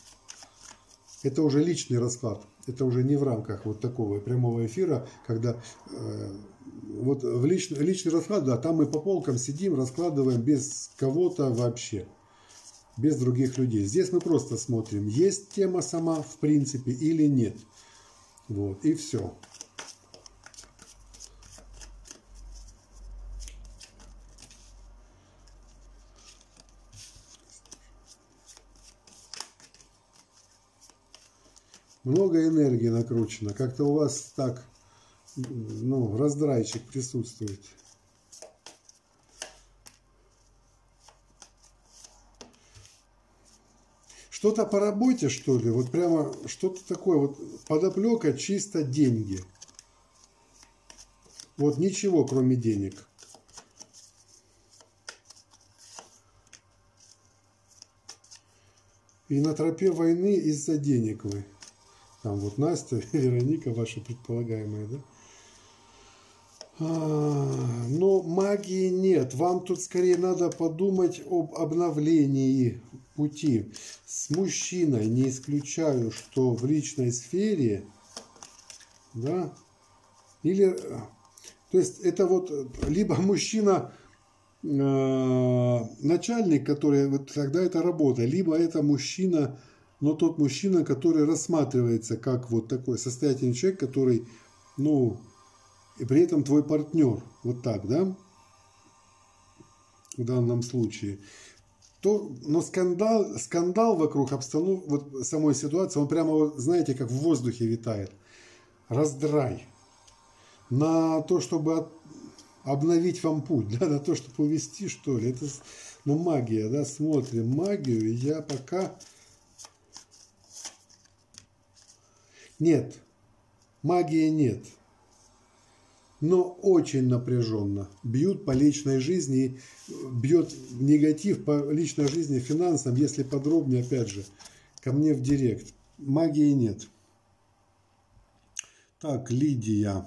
уже личный расклад. Это уже не в рамках вот такого прямого эфира, когда вот в личный расклад, да, там мы по полкам сидим, раскладываем без кого-то вообще. Без других людей. Здесь мы просто смотрим, есть тема сама в принципе или нет. Вот, и все. Много энергии накручено. Как-то у вас так, ну, раздрайчик присутствует. Что-то по работе, что ли? Вот прямо что-то такое. Вот подоплека чисто деньги. Вот ничего, кроме денег. И на тропе войны из-за денег вы. Там вот Настя, Вероника, ваши предполагаемые, да? Но магии нет. Вам тут скорее надо подумать об обновлении пути. С мужчиной не исключаю, что в личной сфере, да, или, то есть это вот либо мужчина начальник, который, вот тогда это работа, либо это мужчина, но тот мужчина, который рассматривается как вот такой состоятельный человек, который, ну, и при этом твой партнер, вот так, да, в данном случае, то, но скандал вокруг обстановки, вот самой ситуации, он прямо, вот, знаете, как в воздухе витает. Раздрай. На то, чтобы обновить вам путь, да, на то, чтобы увести, что ли. Это, ну, магия, да, смотрим магию, я пока... Нет, магии нет. Но очень напряженно. Бьют по личной жизни, бьет негатив по личной жизни, финансам. Если подробнее, опять же, ко мне в директ. Магии нет. Так, Лидия.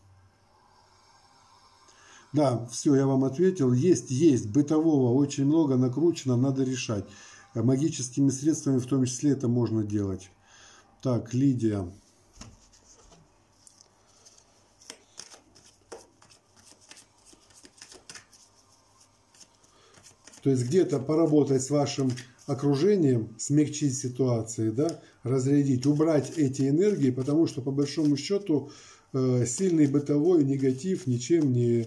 Да, все, я вам ответил. Есть. Бытового очень много накручено, надо решать. Магическими средствами в том числе это можно делать. Так, Лидия. То есть где-то поработать с вашим окружением, смягчить ситуации, да, разрядить, убрать эти энергии, потому что по большому счету сильный бытовой негатив ничем не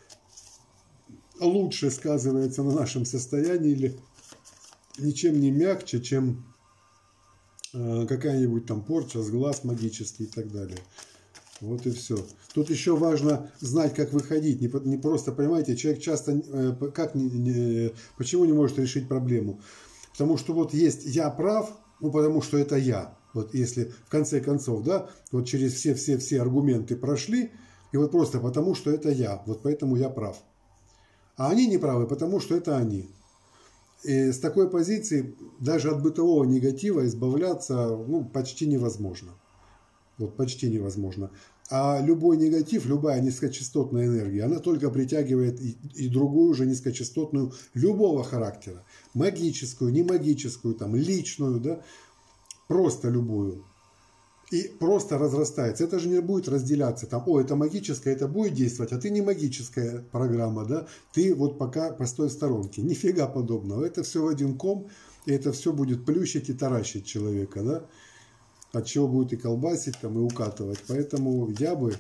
лучше сказывается на нашем состоянии или ничем не мягче, чем какая-нибудь там порча, сглаз магический и так далее. Вот и все. Тут еще важно знать, как выходить. Не просто, понимаете, человек часто почему не может решить проблему? Потому что вот есть я прав, ну потому что это я. Вот если в конце концов, да, вот через все аргументы прошли, и вот просто потому что это я, вот поэтому я прав. А они не правы, потому что это они. И с такой позиции даже от бытового негатива избавляться, ну, почти невозможно. Вот почти невозможно. А любой негатив, любая низкочастотная энергия, она только притягивает и другую уже низкочастотную любого характера. Магическую, не магическую, там, личную, да, просто любую. И просто разрастается. Это же не будет разделяться. Там, о, это магическое, это будет действовать, а ты не магическая программа, да, ты вот пока постой в сторонке. Нифига подобного. Это все в один ком, и это все будет плющить и таращить человека, да. От чего будет и колбасить, там, и укатывать. Поэтому я бы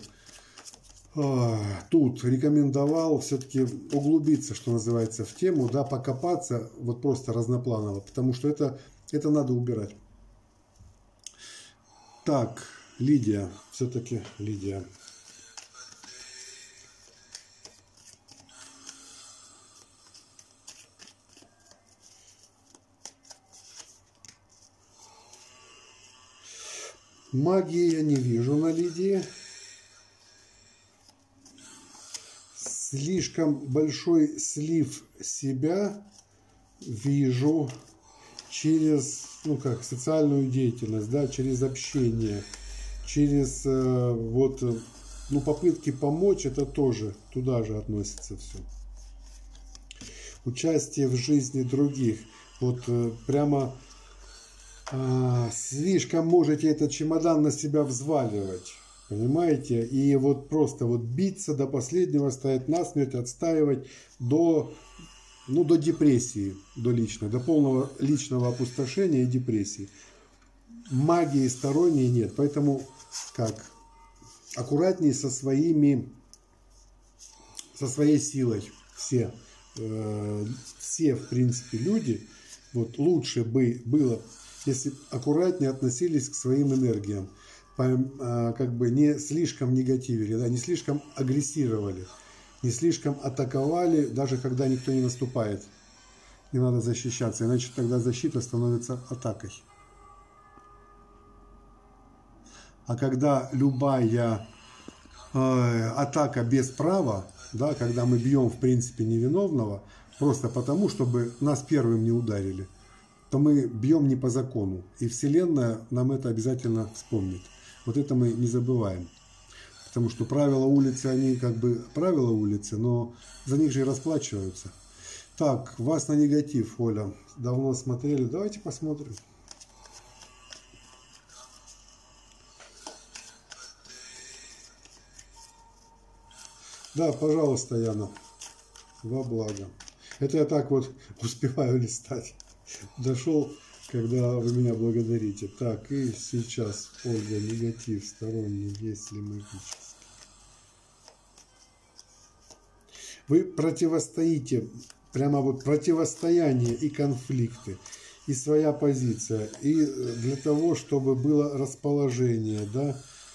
тут рекомендовал все-таки углубиться, что называется, в тему, да, покопаться вот просто разнопланово, потому что это надо убирать. Так, Лидия, все-таки Лидия. Магии я не вижу на Лидии. Слишком большой слив себя вижу через, ну как, социальную деятельность, да, через общение, через вот, ну, попытки помочь, это тоже туда же относится все. Участие в жизни других. Вот прямо слишком можете этот чемодан на себя взваливать. Понимаете? И вот просто вот биться до последнего, стоять насмерть, отстаивать до, ну, до депрессии, до личной, до полного личного опустошения и депрессии. Магии сторонней нет. Поэтому как? Аккуратнее со своей силой. Все, в принципе, люди, вот лучше бы было, если аккуратнее относились к своим энергиям, как бы не слишком негативили, да, не слишком агрессировали, не слишком атаковали, даже когда никто не наступает. Не надо защищаться, иначе тогда защита становится атакой. А когда любая атака без права, да, когда мы бьем в принципе невиновного, просто потому, чтобы нас первым не ударили, то мы бьем не по закону. И Вселенная нам это обязательно вспомнит. Вот это мы не забываем. Потому что правила улицы, они как бы правила улицы, но за них же и расплачиваются. Так, вас на негатив, Оля. Давно смотрели. Давайте посмотрим. Да, пожалуйста, Яна. Во благо. Это я так вот успеваю листать. Дошел, когда вы меня благодарите. Так, и сейчас, Ольга, негатив сторонний, если магический. Вы противостоите, прямо вот противостояние и конфликты, и своя позиция, и для того, чтобы было расположение, да,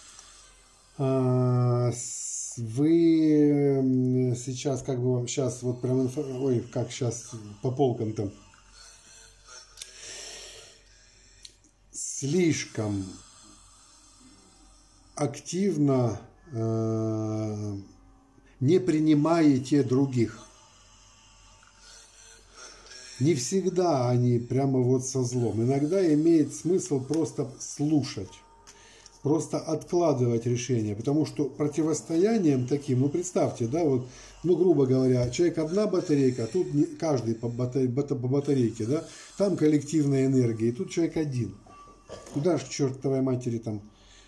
вы сейчас как бы, сейчас вот прям, ой, как сейчас по полкам-то, слишком активно не принимаете других. Не всегда они прямо вот со злом. Иногда имеет смысл просто слушать, просто откладывать решение. Потому что противостоянием таким, ну представьте, да, вот, ну грубо говоря, человек одна батарейка, а тут каждый по батарейке, да, там коллективная энергия, и тут человек один. Куда ж к чертовой матери там?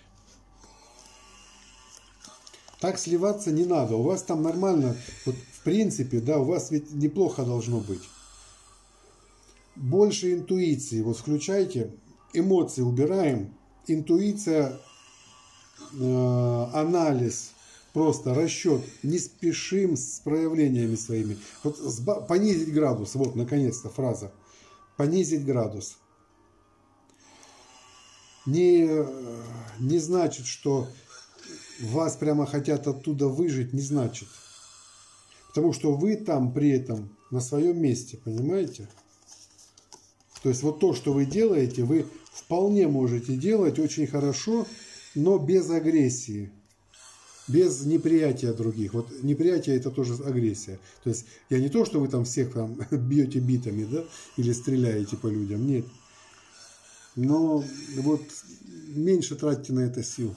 Так сливаться не надо. У вас там нормально, вот в принципе, да, у вас ведь неплохо должно быть. Больше интуиции. Вот включайте, эмоции убираем. Интуиция, анализ, просто расчет. Не спешим с проявлениями своими. Вот понизить градус. Вот, наконец-то фраза. Понизить градус. Не значит, что вас прямо хотят оттуда выжить, не значит. Потому что вы там при этом на своем месте, понимаете? То есть вот то, что вы делаете, вы вполне можете делать очень хорошо, но без агрессии, без неприятия других. Вот неприятие — это тоже агрессия. То есть я не то, что вы там всех там бьете битами, да, или стреляете по людям, нет. Но вот меньше тратьте на это сил.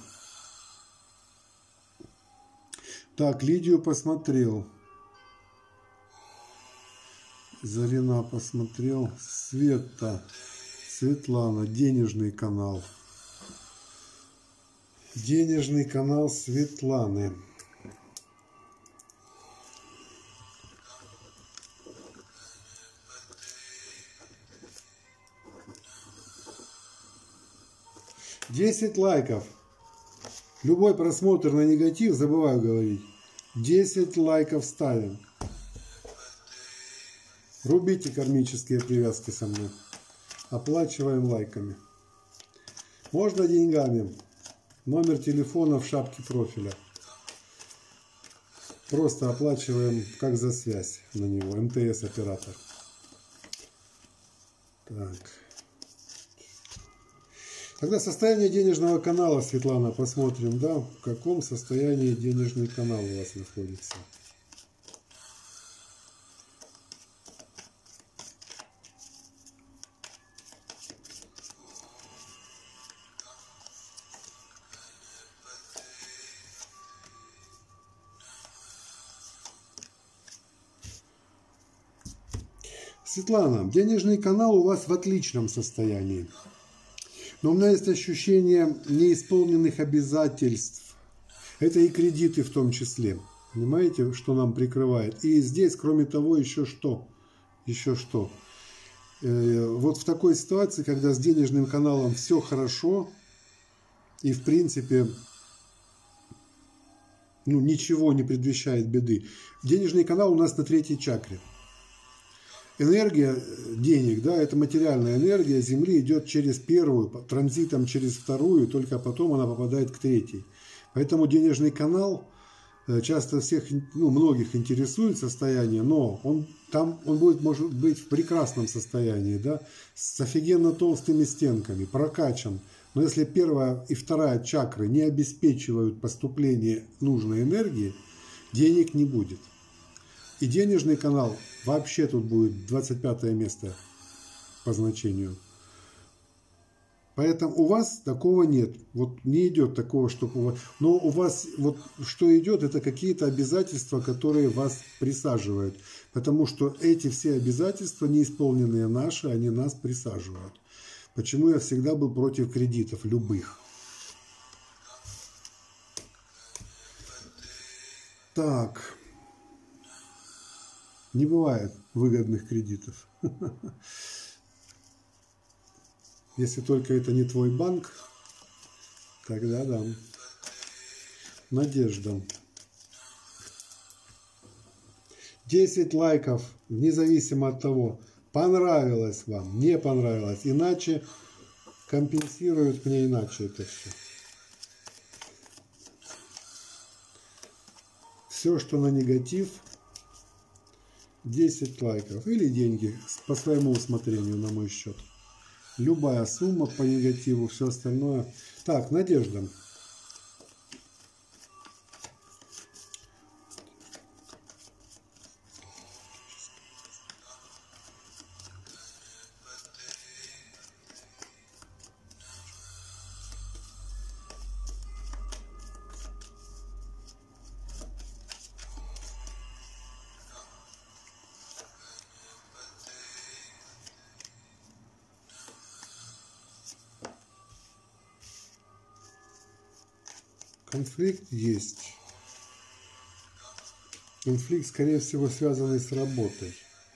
Так, Лидию посмотрел. Зарина посмотрел. Света. Светлана. Денежный канал. Денежный канал Светланы. Десять лайков. Любой просмотр на негатив, забываю говорить. 10 лайков ставим. Рубите кармические привязки со мной. Оплачиваем лайками. Можно деньгами. Номер телефона в шапке профиля. Просто оплачиваем как за связь на него. МТС оператор. Так. Тогда состояние денежного канала, Светлана, посмотрим, да, в каком состоянии денежный канал у вас находится. Светлана, денежный канал у вас в отличном состоянии. Но у меня есть ощущение неисполненных обязательств. Это и кредиты в том числе. Понимаете, что нам прикрывает? И здесь, кроме того, еще что? Еще что? Вот в такой ситуации, когда с денежным каналом все хорошо, и в принципе ничего не предвещает беды. Денежный канал у нас на 3-й чакре. Энергия денег, да, это материальная энергия Земли идет через 1-ю, транзитом через 2-ю, только потом она попадает к 3-й. Поэтому денежный канал часто всех, многих интересует состояние, но он будет, может быть, в прекрасном состоянии, да, с офигенно толстыми стенками, прокачан. Но если 1-я и 2-я чакры не обеспечивают поступление нужной энергии, денег не будет. И денежный канал вообще тут будет 25-е место по значению. Поэтому у вас такого нет. Вот не идет такого, чтобы у вас... Но у вас вот что идет, это какие-то обязательства, которые вас присаживают. Потому что эти все обязательства, неисполненные наши, они нас присаживают. Почему я всегда был против кредитов, любых. Так... Не бывает выгодных кредитов. Если только это не твой банк, тогда да. Надежда. 10 лайков, независимо от того, понравилось вам, не понравилось. Иначе компенсируют мне иначе это все. Все, что на негатив, 10 лайков или деньги по своему усмотрению на мой счет. Любая сумма по негативу, все остальное. Так, Надежда. Конфликт есть. Конфликт, скорее всего, связанный с работой.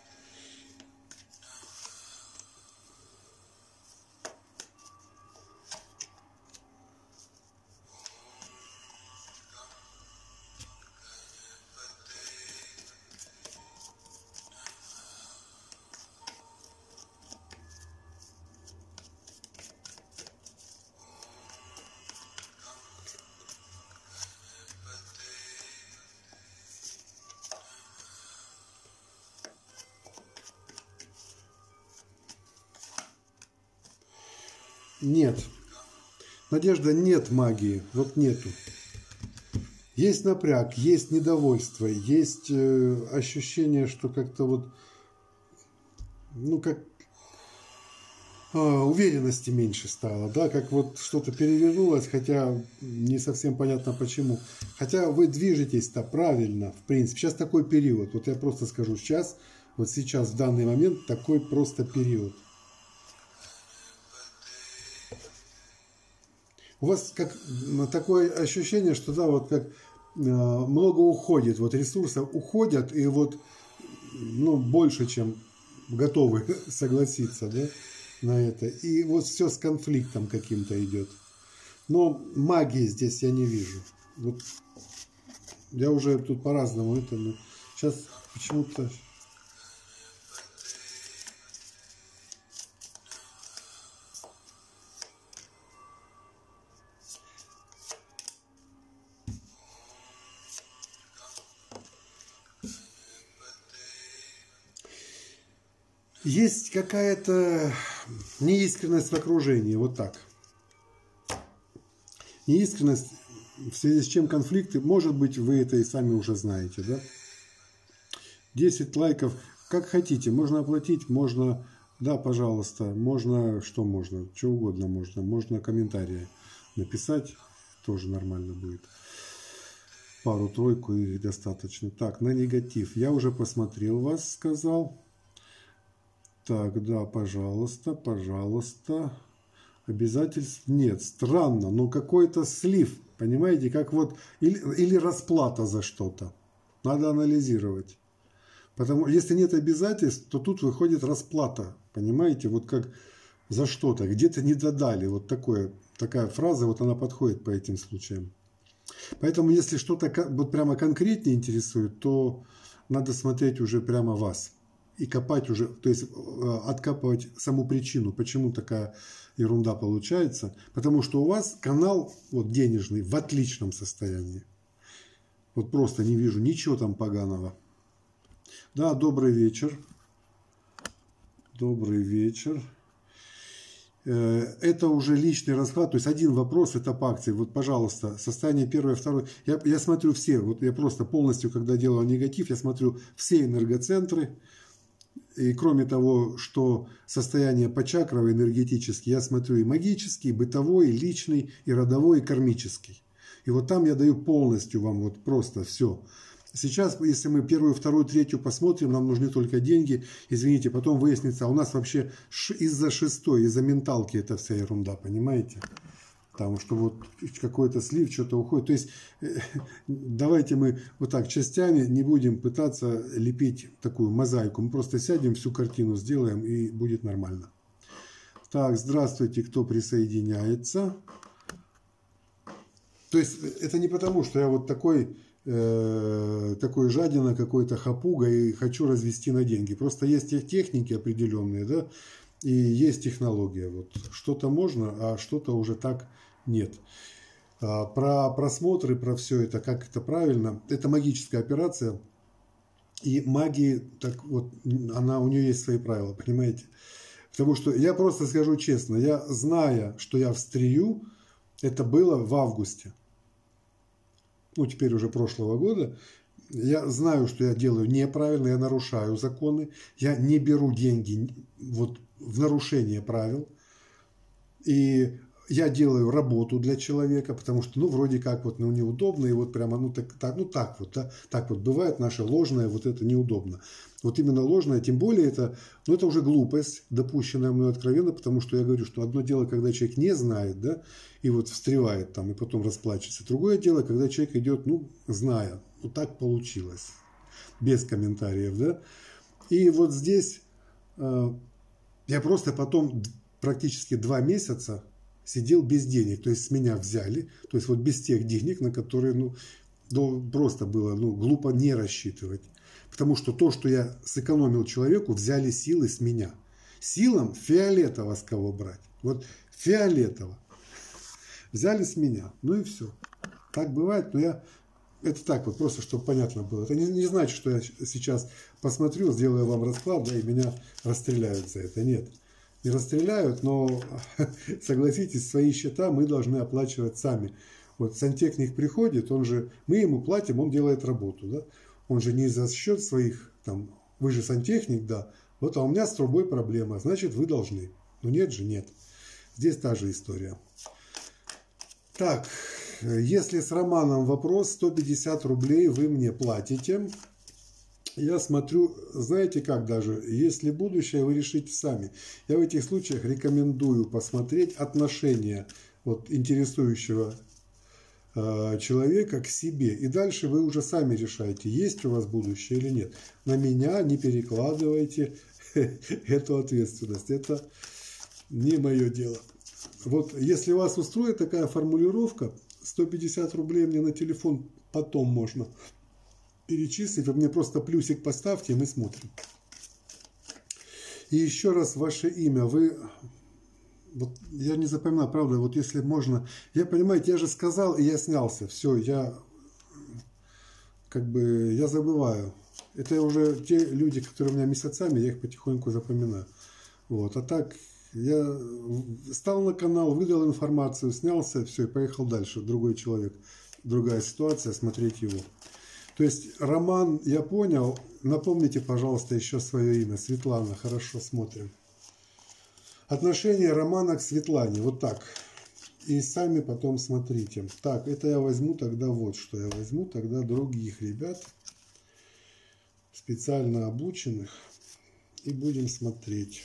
Нет. Надежда, нет магии. Вот нету. Есть напряг, есть недовольство, есть ощущение, что как-то вот, как уверенности меньше стало, да, как вот что-то перевернулось, хотя не совсем понятно почему. Хотя вы движетесь-то правильно, в принципе. Сейчас такой период, вот я просто скажу, сейчас, вот сейчас, в данный момент, такой просто период. У вас как такое ощущение, что да, вот как много уходит, вот ресурсов уходят, и вот больше, чем готовы согласиться, да, на это. И вот все с конфликтом каким-то идет. Но магии здесь я не вижу. Вот я уже тут по-разному это, но сейчас почему-то... Есть какая-то неискренность в окружении, вот так. Неискренность, в связи с чем конфликты, может быть, вы это и сами уже знаете, да? 10 лайков, как хотите, можно оплатить, можно, да, пожалуйста, можно, что угодно можно комментарии написать, тоже нормально будет. Пару-тройку их достаточно. Так, на негатив. Я уже посмотрел вас, сказал. Так, да, пожалуйста. Обязательств нет. Странно, но какой-то слив. Понимаете, как вот... Или расплата за что-то. Надо анализировать. Потому если нет обязательств, то тут выходит расплата. Понимаете, вот как за что-то. Где-то не додали. Вот такая фраза, вот она подходит по этим случаям. Поэтому, если что-то вот прямо конкретнее интересует, то надо смотреть уже прямо вас. И копать уже, то есть откапывать саму причину, почему такая ерунда получается. Потому что у вас канал вот, денежный в отличном состоянии. Вот просто не вижу ничего там поганого. Да, добрый вечер. Добрый вечер. Это уже личный расклад, то есть один вопрос, этап акции. Вот, пожалуйста, состояние первое, второе. Я смотрю все, вот я просто полностью, когда делаю негатив, я смотрю все энергоцентры. И кроме того, что состояние почакровое, энергетический, я смотрю и магический, и бытовой, и личный, и родовой, и кармический. И вот там я даю полностью вам вот просто все. Сейчас, если мы первую, вторую, третью посмотрим, нам нужны только деньги. Извините, потом выяснится, а у нас вообще из-за шестой, из-за менталки это вся ерунда, понимаете? Потому что вот какой-то слив, что-то уходит. То есть давайте мы вот так частями не будем пытаться лепить такую мозаику. Мы просто сядем, всю картину сделаем и будет нормально. Так, здравствуйте, кто присоединяется. То есть это не потому, что я вот такой жадина, какой-то хапуга и хочу развести на деньги. Просто есть техники определенные, да, и есть технология. Вот что-то можно, а что-то уже так нет. Про просмотры, про все это, как это правильно, это магическая операция. И магии, так вот, у нее есть свои правила, понимаете? Потому что я просто скажу честно, я, зная, что я встрию, это было в августе. Ну, теперь уже прошлого года, я знаю, что я делаю неправильно, я нарушаю законы, я не беру деньги вот, в нарушение правил, и я делаю работу для человека, потому что, ну, вроде как, вот, ну, неудобно, и вот прямо, так вот бывает, наше ложное, вот это неудобно. Вот именно ложное, тем более это, ну, это уже глупость, допущенная мной откровенно, потому что я говорю, что одно дело, когда человек не знает, да, и вот встревает там, и потом расплачется. Другое дело, когда человек идет, ну, зная, ну, так получилось, без комментариев, да. И вот здесь я просто потом практически 2 месяца сидел без денег, то есть с меня взяли, то есть вот без тех денег, на которые, ну просто было, ну, глупо не рассчитывать. Потому что то, что я сэкономил человеку, взяли силы с меня. Силам фиолетово с кого брать. Вот фиолетово. Взяли с меня. Ну и все. Так бывает, но я... Это так вот, просто чтобы понятно было. Это не значит, что я сейчас посмотрю, сделаю вам расклад, да, и меня расстреляют за это. Нет. Не расстреляют, но, согласитесь, свои счета мы должны оплачивать сами. Вот сантехник приходит, мы ему платим, он делает работу, да. Он же не за счет своих, там, вы же сантехник, да, вот, а у меня с трубой проблема, значит, вы должны. Но нет же, нет. Здесь та же история. Так, если с Романом вопрос, 150 рублей вы мне платите. Я смотрю, знаете как даже, если будущее, вы решите сами. Я в этих случаях рекомендую посмотреть отношение вот, интересующего человека к себе. И дальше вы уже сами решаете, есть у вас будущее или нет. На меня не перекладывайте эту ответственность. Это не мое дело. Вот если вас устроит такая формулировка, 150 рублей мне на телефон потом можно перечислить. Вы мне просто плюсик поставьте, и мы смотрим. И еще раз ваше имя. Вы... Вот я не запоминаю, правда, вот если можно... Я, понимаете, я же сказал, и я снялся. Все, я забываю. Это уже те люди, которые у меня месяцами, я их потихоньку запоминаю. Вот. А так я стал на канал, выдал информацию, снялся, все, и поехал дальше. Другой человек, другая ситуация, смотреть его. То есть Роман, я понял. Напомните, пожалуйста, еще свое имя. Светлана, хорошо, смотрим. Отношение Романа к Светлане, вот так. И сами потом смотрите. Так, это я возьму тогда вот что. Я возьму тогда других ребят, специально обученных, и будем смотреть.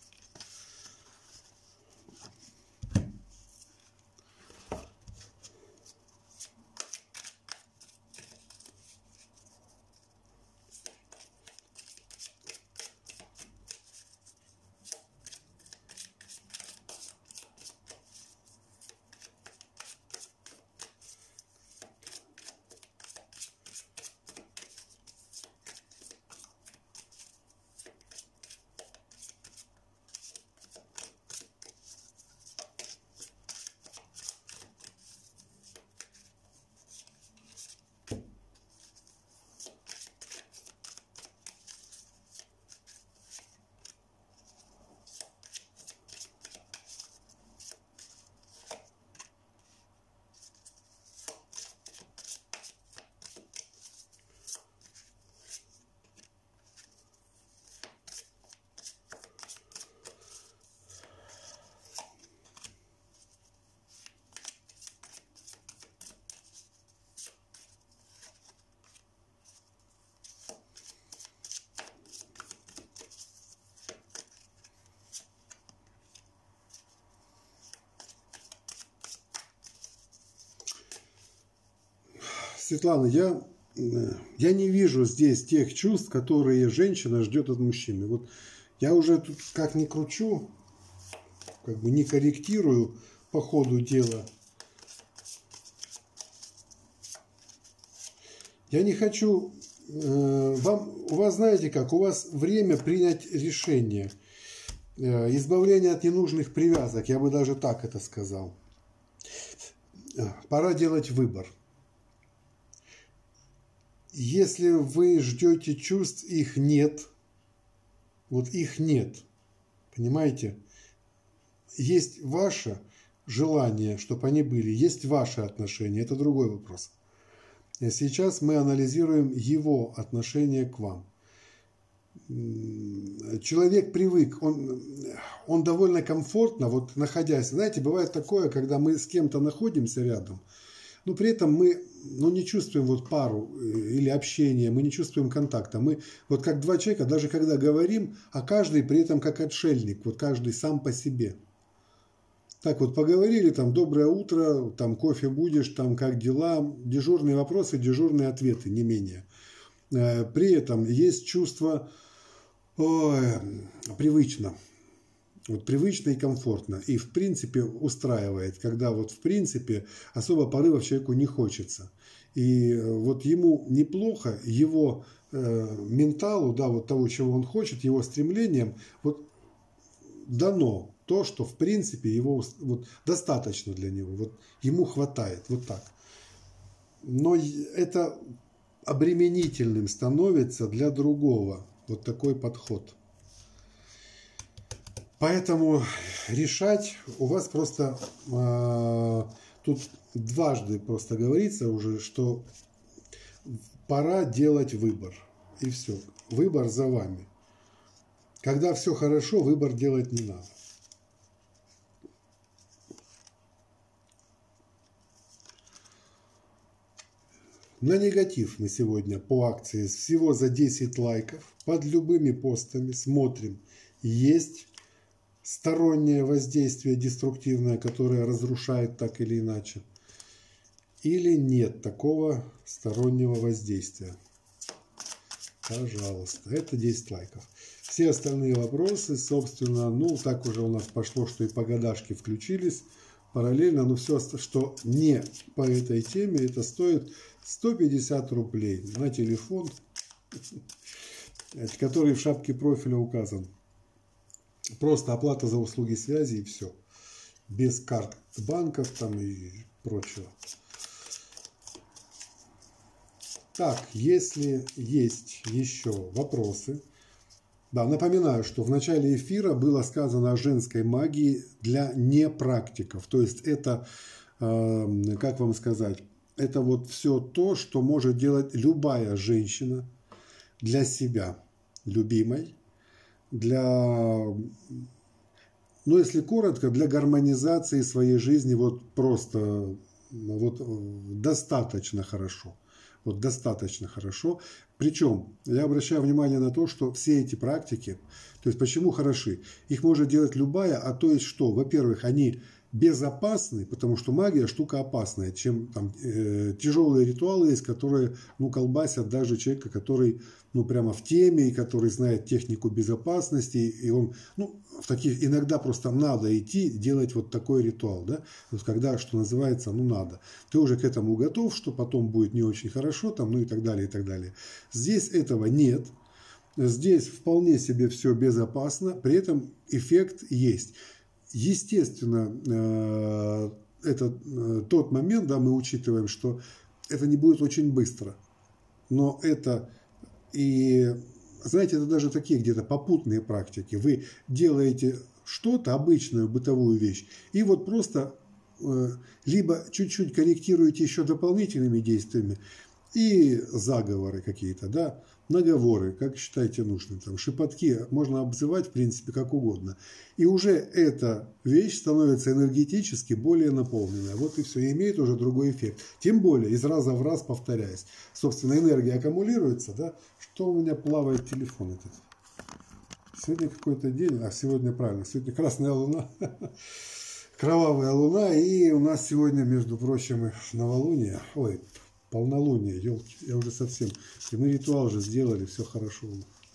Светлана, я не вижу здесь тех чувств, которые женщина ждет от мужчины. Вот я уже тут как ни кручу, как бы не корректирую по ходу дела. Я не хочу... у вас, знаете как, у вас время принять решение. Избавление от ненужных привязок, я бы даже так это сказал. Пора делать выбор. Если вы ждете чувств, их нет. Вот их нет. Понимаете? Есть ваше желание, чтобы они были. Есть ваши отношения. Это другой вопрос. А сейчас мы анализируем его отношение к вам. Человек привык, он довольно комфортно, вот находясь. Знаете, бывает такое, когда мы с кем-то находимся рядом, но при этом мы не чувствуем вот пару или общение, мы не чувствуем контакта. Мы вот как два человека, даже когда говорим, а каждый при этом как отшельник, вот каждый сам по себе. Так вот поговорили, там, доброе утро, там, кофе будешь, там, как дела, дежурные вопросы, дежурные ответы, не менее. При этом есть чувство привычно. Вот привычно и комфортно. И в принципе устраивает, когда вот в принципе особо порывов человеку не хочется. И вот ему неплохо, его менталу, да, вот того, чего он хочет, его стремлением, вот дано то, что в принципе его вот, достаточно для него. Вот ему хватает. Вот так. Но это обременительным становится для другого. Вот такой подход. Поэтому решать у вас просто тут дважды просто говорится уже, что пора делать выбор. И все. Выбор за вами. Когда все хорошо, выбор делать не надо. На негатив мы сегодня по акции всего за 10 лайков под любыми постами смотрим. Есть стороннее воздействие деструктивное, которое разрушает так или иначе. Или нет такого стороннего воздействия. Пожалуйста, это 10 лайков. Все остальные вопросы, собственно, так уже у нас пошло, что и погодашки включились параллельно. Но все, что не по этой теме, это стоит 150 рублей на телефон, который в шапке профиля указан. Просто оплата за услуги связи и все. Без карт банков там и прочего. Так, если есть еще вопросы. Да, напоминаю, что в начале эфира было сказано о женской магии для непрактиков. То есть это, как вам сказать, это вот все то, что может делать любая женщина для себя, любимой, для, ну если коротко, для гармонизации своей жизни вот просто вот достаточно хорошо. Вот достаточно хорошо. Причем я обращаю внимание на то, что все эти практики, то есть почему хороши, их может делать любая, а то есть что? Во-первых, они безопасны, потому что магия штука опасная, чем там тяжелые ритуалы есть, которые колбасят даже человека, который прямо в теме, и который знает технику безопасности, и он в таких иногда просто надо идти делать вот такой ритуал, да, вот когда, что называется, надо. Ты уже к этому готов, что потом будет не очень хорошо, там, и так далее, и так далее. Здесь этого нет. Здесь вполне себе все безопасно, при этом эффект есть. Естественно, это тот момент, да, мы учитываем, что это не будет очень быстро. Но это и, знаете, это даже такие где-то попутные практики. Вы делаете что-то, обычную бытовую вещь, и вот просто либо чуть-чуть корректируете еще дополнительными действиями, и заговоры какие-то, да, наговоры, как считаете нужным, там, шепотки можно обзывать, в принципе, как угодно. И уже эта вещь становится энергетически более наполненная. Вот и все, и имеет уже другой эффект. Тем более, из раза в раз повторяясь. Собственно, энергия аккумулируется, да. Что у меня плавает телефон этот? Сегодня какой-то день, сегодня правильно, сегодня красная луна, кровавая луна, и у нас сегодня, между прочим, новолуние, полнолуние, елки, я уже совсем. И мы ритуал же сделали, все хорошо.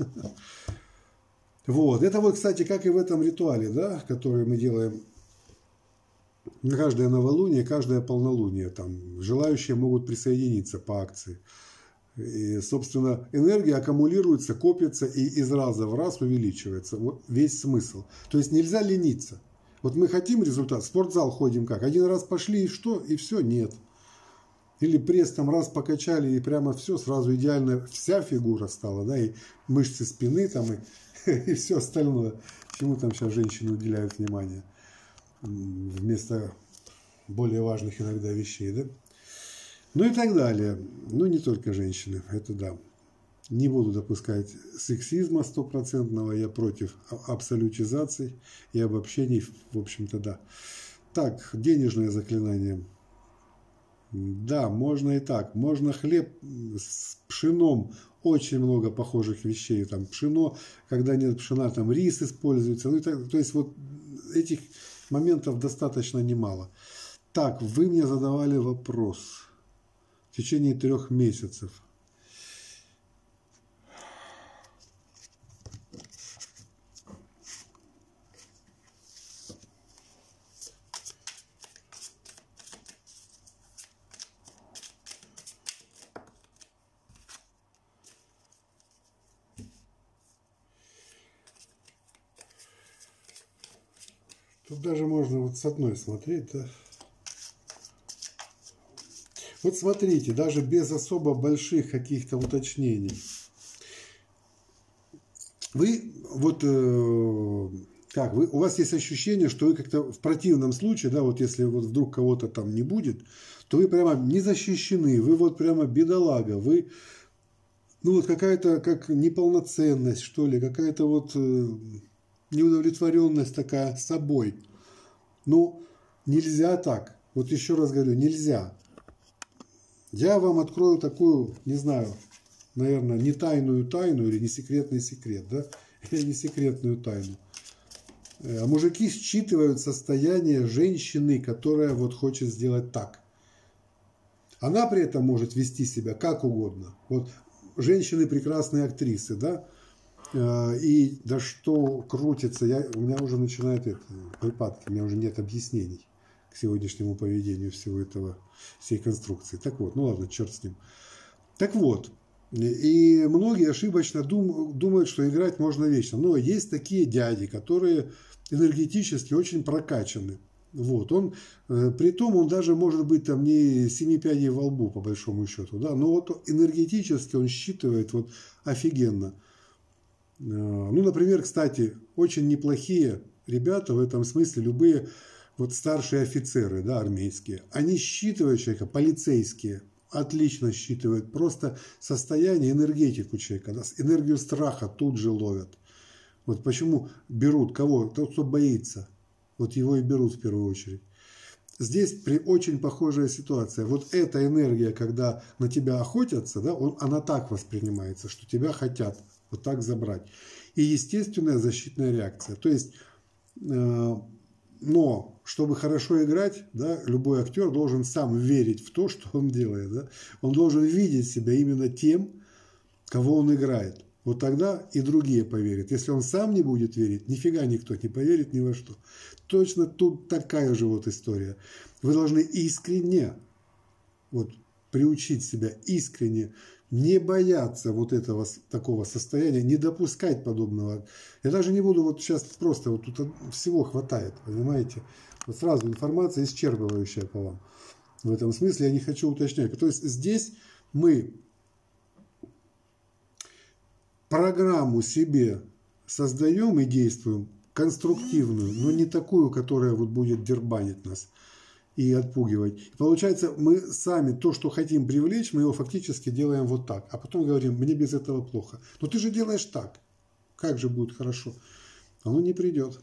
Вот, это вот, кстати, как и в этом ритуале, да, который мы делаем на каждое новолуние, каждое полнолуние. Там желающие могут присоединиться по акции. И, собственно, энергия аккумулируется, копится и из раза в раз увеличивается. Вот весь смысл. То есть нельзя лениться. Вот мы хотим результат, в спортзал ходим как? Один раз пошли и что? И все, нет. Или пресс там раз покачали, и прямо все, сразу идеально вся фигура стала, да, и мышцы спины там, и все остальное. Чему там сейчас женщины уделяют внимание вместо более важных иногда вещей, да? Ну и так далее. Ну, не только женщины, это да. Не буду допускать сексизма стопроцентного, я против абсолютизаций и обобщений, в общем-то, да. Так, денежное заклинание. Да, можно и так. Можно хлеб с пшеном. Очень много похожих вещей. Там пшено, когда нет пшена, там рис используется. Ну, то есть вот этих моментов достаточно немало. Так, вы мне задавали вопрос. В течение 3 месяцев. Тут даже можно вот с одной смотреть, да. Вот смотрите, даже без особо больших каких-то уточнений. Вы вот у вас есть ощущение, что вы как-то в противном случае, да, вот если вот вдруг кого-то там не будет, то вы прямо не защищены, вы вот прямо бедолага, вы, вот какая-то как неполноценность, что ли, какая-то вот неудовлетворенность такая собой. Нельзя так. Вот еще раз говорю, нельзя. Я вам открою такую, не знаю, наверное, не тайную тайну или не секретный секрет, да? Или не секретную тайну. А мужики считывают состояние женщины, которая вот хочет сделать так. Она при этом может вести себя как угодно. Вот женщины прекрасные актрисы, да? И да что крутится, у меня уже начинают припадки, у меня уже нет объяснений к сегодняшнему поведению всей конструкции. Так вот, ладно, черт с ним. Так вот, и многие ошибочно думают, что играть можно вечно. Но есть такие дяди, которые энергетически очень прокачаны. Вот, он, притом он даже может быть там не 7 пядей во лбу, по большому счету, да, но вот энергетически он считывает вот офигенно. Ну, например, кстати, очень неплохие ребята в этом смысле, любые вот старшие офицеры, да, армейские, они считывают человека, полицейские, отлично считывают просто состояние, энергетику человека, да, энергию страха тут же ловят. Вот почему берут кого? Тот, кто боится. Вот его и берут в первую очередь. Здесь очень похожая ситуация. Вот эта энергия, когда на тебя охотятся, да, она так воспринимается, что тебя хотят вот так забрать. И естественная защитная реакция. То есть, но чтобы хорошо играть, да, любой актер должен сам верить в то, что он делает. Да? Он должен видеть себя именно тем, кого он играет. Вот тогда и другие поверят. Если он сам не будет верить, нифига никто не поверит ни во что. Точно тут такая же вот история. Вы должны искренне вот, приучить себя, искренне не бояться вот этого такого состояния, не допускать подобного. Я даже не буду вот сейчас просто, вот тут всего хватает, понимаете? Вот сразу информация исчерпывающая по вам. В этом смысле я не хочу уточнять. То есть здесь мы программу себе создаем и действуем конструктивную, но не такую, которая вот будет дербанить нас и отпугивать. И получается, мы сами то, что хотим привлечь, мы его фактически делаем вот так. А потом говорим, мне без этого плохо. Но ты же делаешь так. Как же будет хорошо? Оно не придет.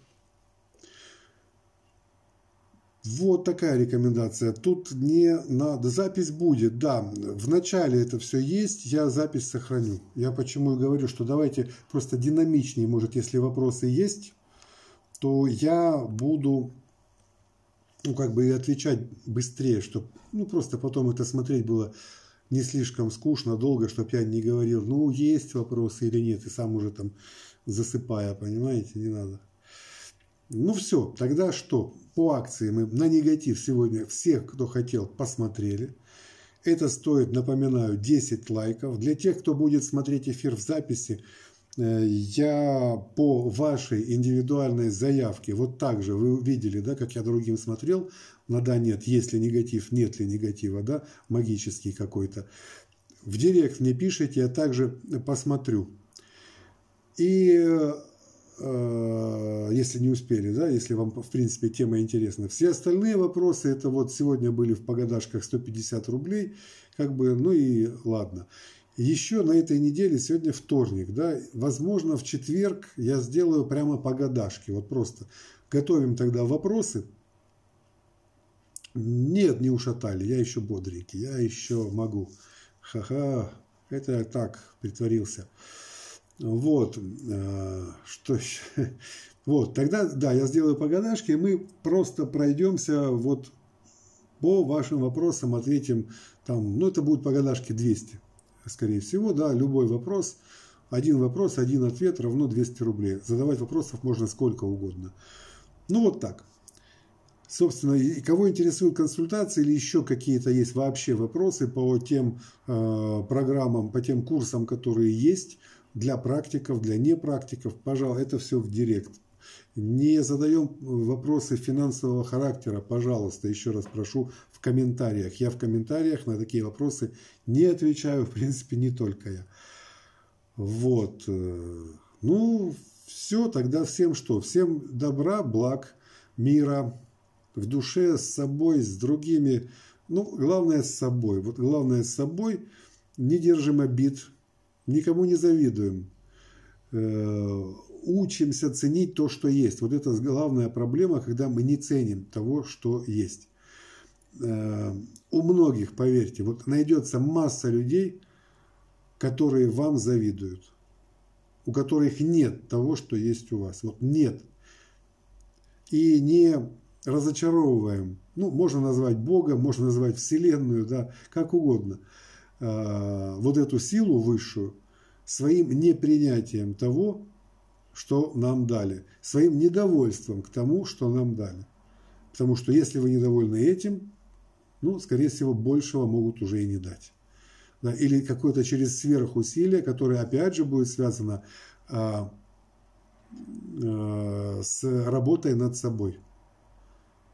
Вот такая рекомендация. Тут не надо. Запись будет, да. В начале это все есть, я запись сохраню. Я почему и говорю, что давайте просто динамичнее, может, если вопросы есть, то я буду, ну, как бы и отвечать быстрее, чтобы, ну, просто потом это смотреть было не слишком скучно, долго, чтобы я не говорил, ну, есть вопросы или нет, и сам уже там засыпая, понимаете, не надо. Ну все, тогда что? По акции мы на негатив сегодня всех, кто хотел, посмотрели. Это стоит, напоминаю, 10 лайков. Для тех, кто будет смотреть эфир в записи, я по вашей индивидуальной заявке, вот так же вы видели, да, как я другим смотрел, на да, нет, есть ли негатив, нет ли негатива, да, магический какой-то. В директ мне пишите, я также посмотрю. И если не успели, да, если вам, в принципе, тема интересна. Все остальные вопросы, это вот сегодня были в погадашках 150 рублей, как бы, ну и ладно. Еще на этой неделе, сегодня вторник, да, возможно, в четверг я сделаю прямо погадашки, вот просто готовим тогда вопросы. Нет, не ушатали, я еще бодренький, я еще могу. Ха-ха, это я так притворился. Вот, что еще? Вот, тогда, да, я сделаю погадашки, и мы просто пройдемся вот по вашим вопросам, ответим там, ну, это будут погадашки 200, скорее всего, да, любой вопрос, один ответ равно 200 рублей. Задавать вопросов можно сколько угодно. Ну, вот так. Собственно, и кого интересуют консультации или еще какие-то есть вообще вопросы по тем программам, по тем курсам, которые есть, для практиков, для непрактиков, пожалуйста, это все в директ. Не задаем вопросы финансового характера, пожалуйста, еще раз прошу, в комментариях. Я в комментариях на такие вопросы не отвечаю, в принципе, не только я. Вот. Ну, все, тогда всем что? Всем добра, благ, мира в душе, с собой, с другими. Ну, главное с собой. Вот главное с собой. Не держим обид. Никому не завидуем. Учимся ценить то, что есть. Вот это главная проблема, когда мы не ценим того, что есть. У многих, поверьте, вот найдется масса людей, которые вам завидуют, у которых нет того, что есть у вас. Вот нет. И не разочаровываем. Ну, можно назвать Бога, можно назвать Вселенную, да, как угодно. Вот эту силу высшую своим непринятием того, что нам дали, своим недовольством к тому, что нам дали. Потому что если вы недовольны этим, ну, скорее всего, большего могут уже и не дать. Да, или какое-то через сверхусилие, которое опять же будет связано с работой над собой.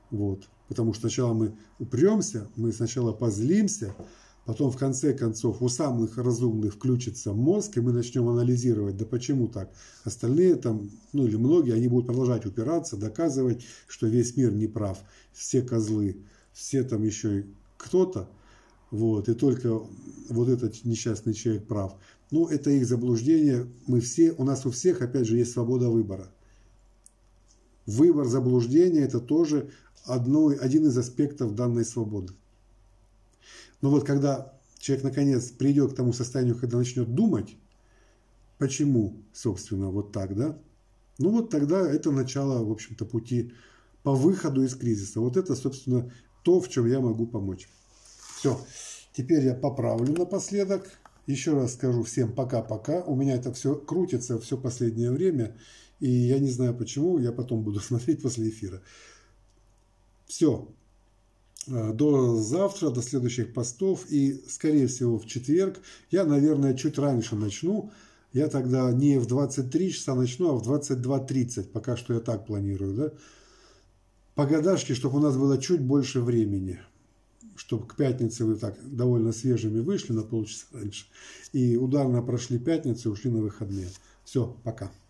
Вот. Потому что сначала мы упремся, мы сначала позлимся, потом в конце концов у самых разумных включится мозг, и мы начнем анализировать, да почему так. Остальные там, ну или многие, они будут продолжать упираться, доказывать, что весь мир не прав, все козлы, все там еще и кто-то, вот, и только вот этот несчастный человек прав. Ну, это их заблуждение. У нас у всех, опять же, есть свобода выбора. Выбор заблуждения – это тоже один из аспектов данной свободы. Но вот когда человек наконец придет к тому состоянию, когда начнет думать, почему, собственно, вот так, да? Ну вот тогда это начало, в общем-то, пути по выходу из кризиса. Вот это, собственно, то, в чем я могу помочь. Все. Теперь я поправлю напоследок. Еще раз скажу всем пока-пока. У меня это все крутится все последнее время. И я не знаю почему. Я потом буду смотреть после эфира. Все. До завтра, до следующих постов. И, скорее всего, в четверг я, наверное, чуть раньше начну. Я тогда не в 23 часа начну, а в 22:30. Пока что я так планирую. Да? По годашке, чтобы у нас было чуть больше времени. Чтобы к пятнице вы так довольно свежими вышли на полчаса раньше. И ударно прошли пятницу и ушли на выходные. Все, пока.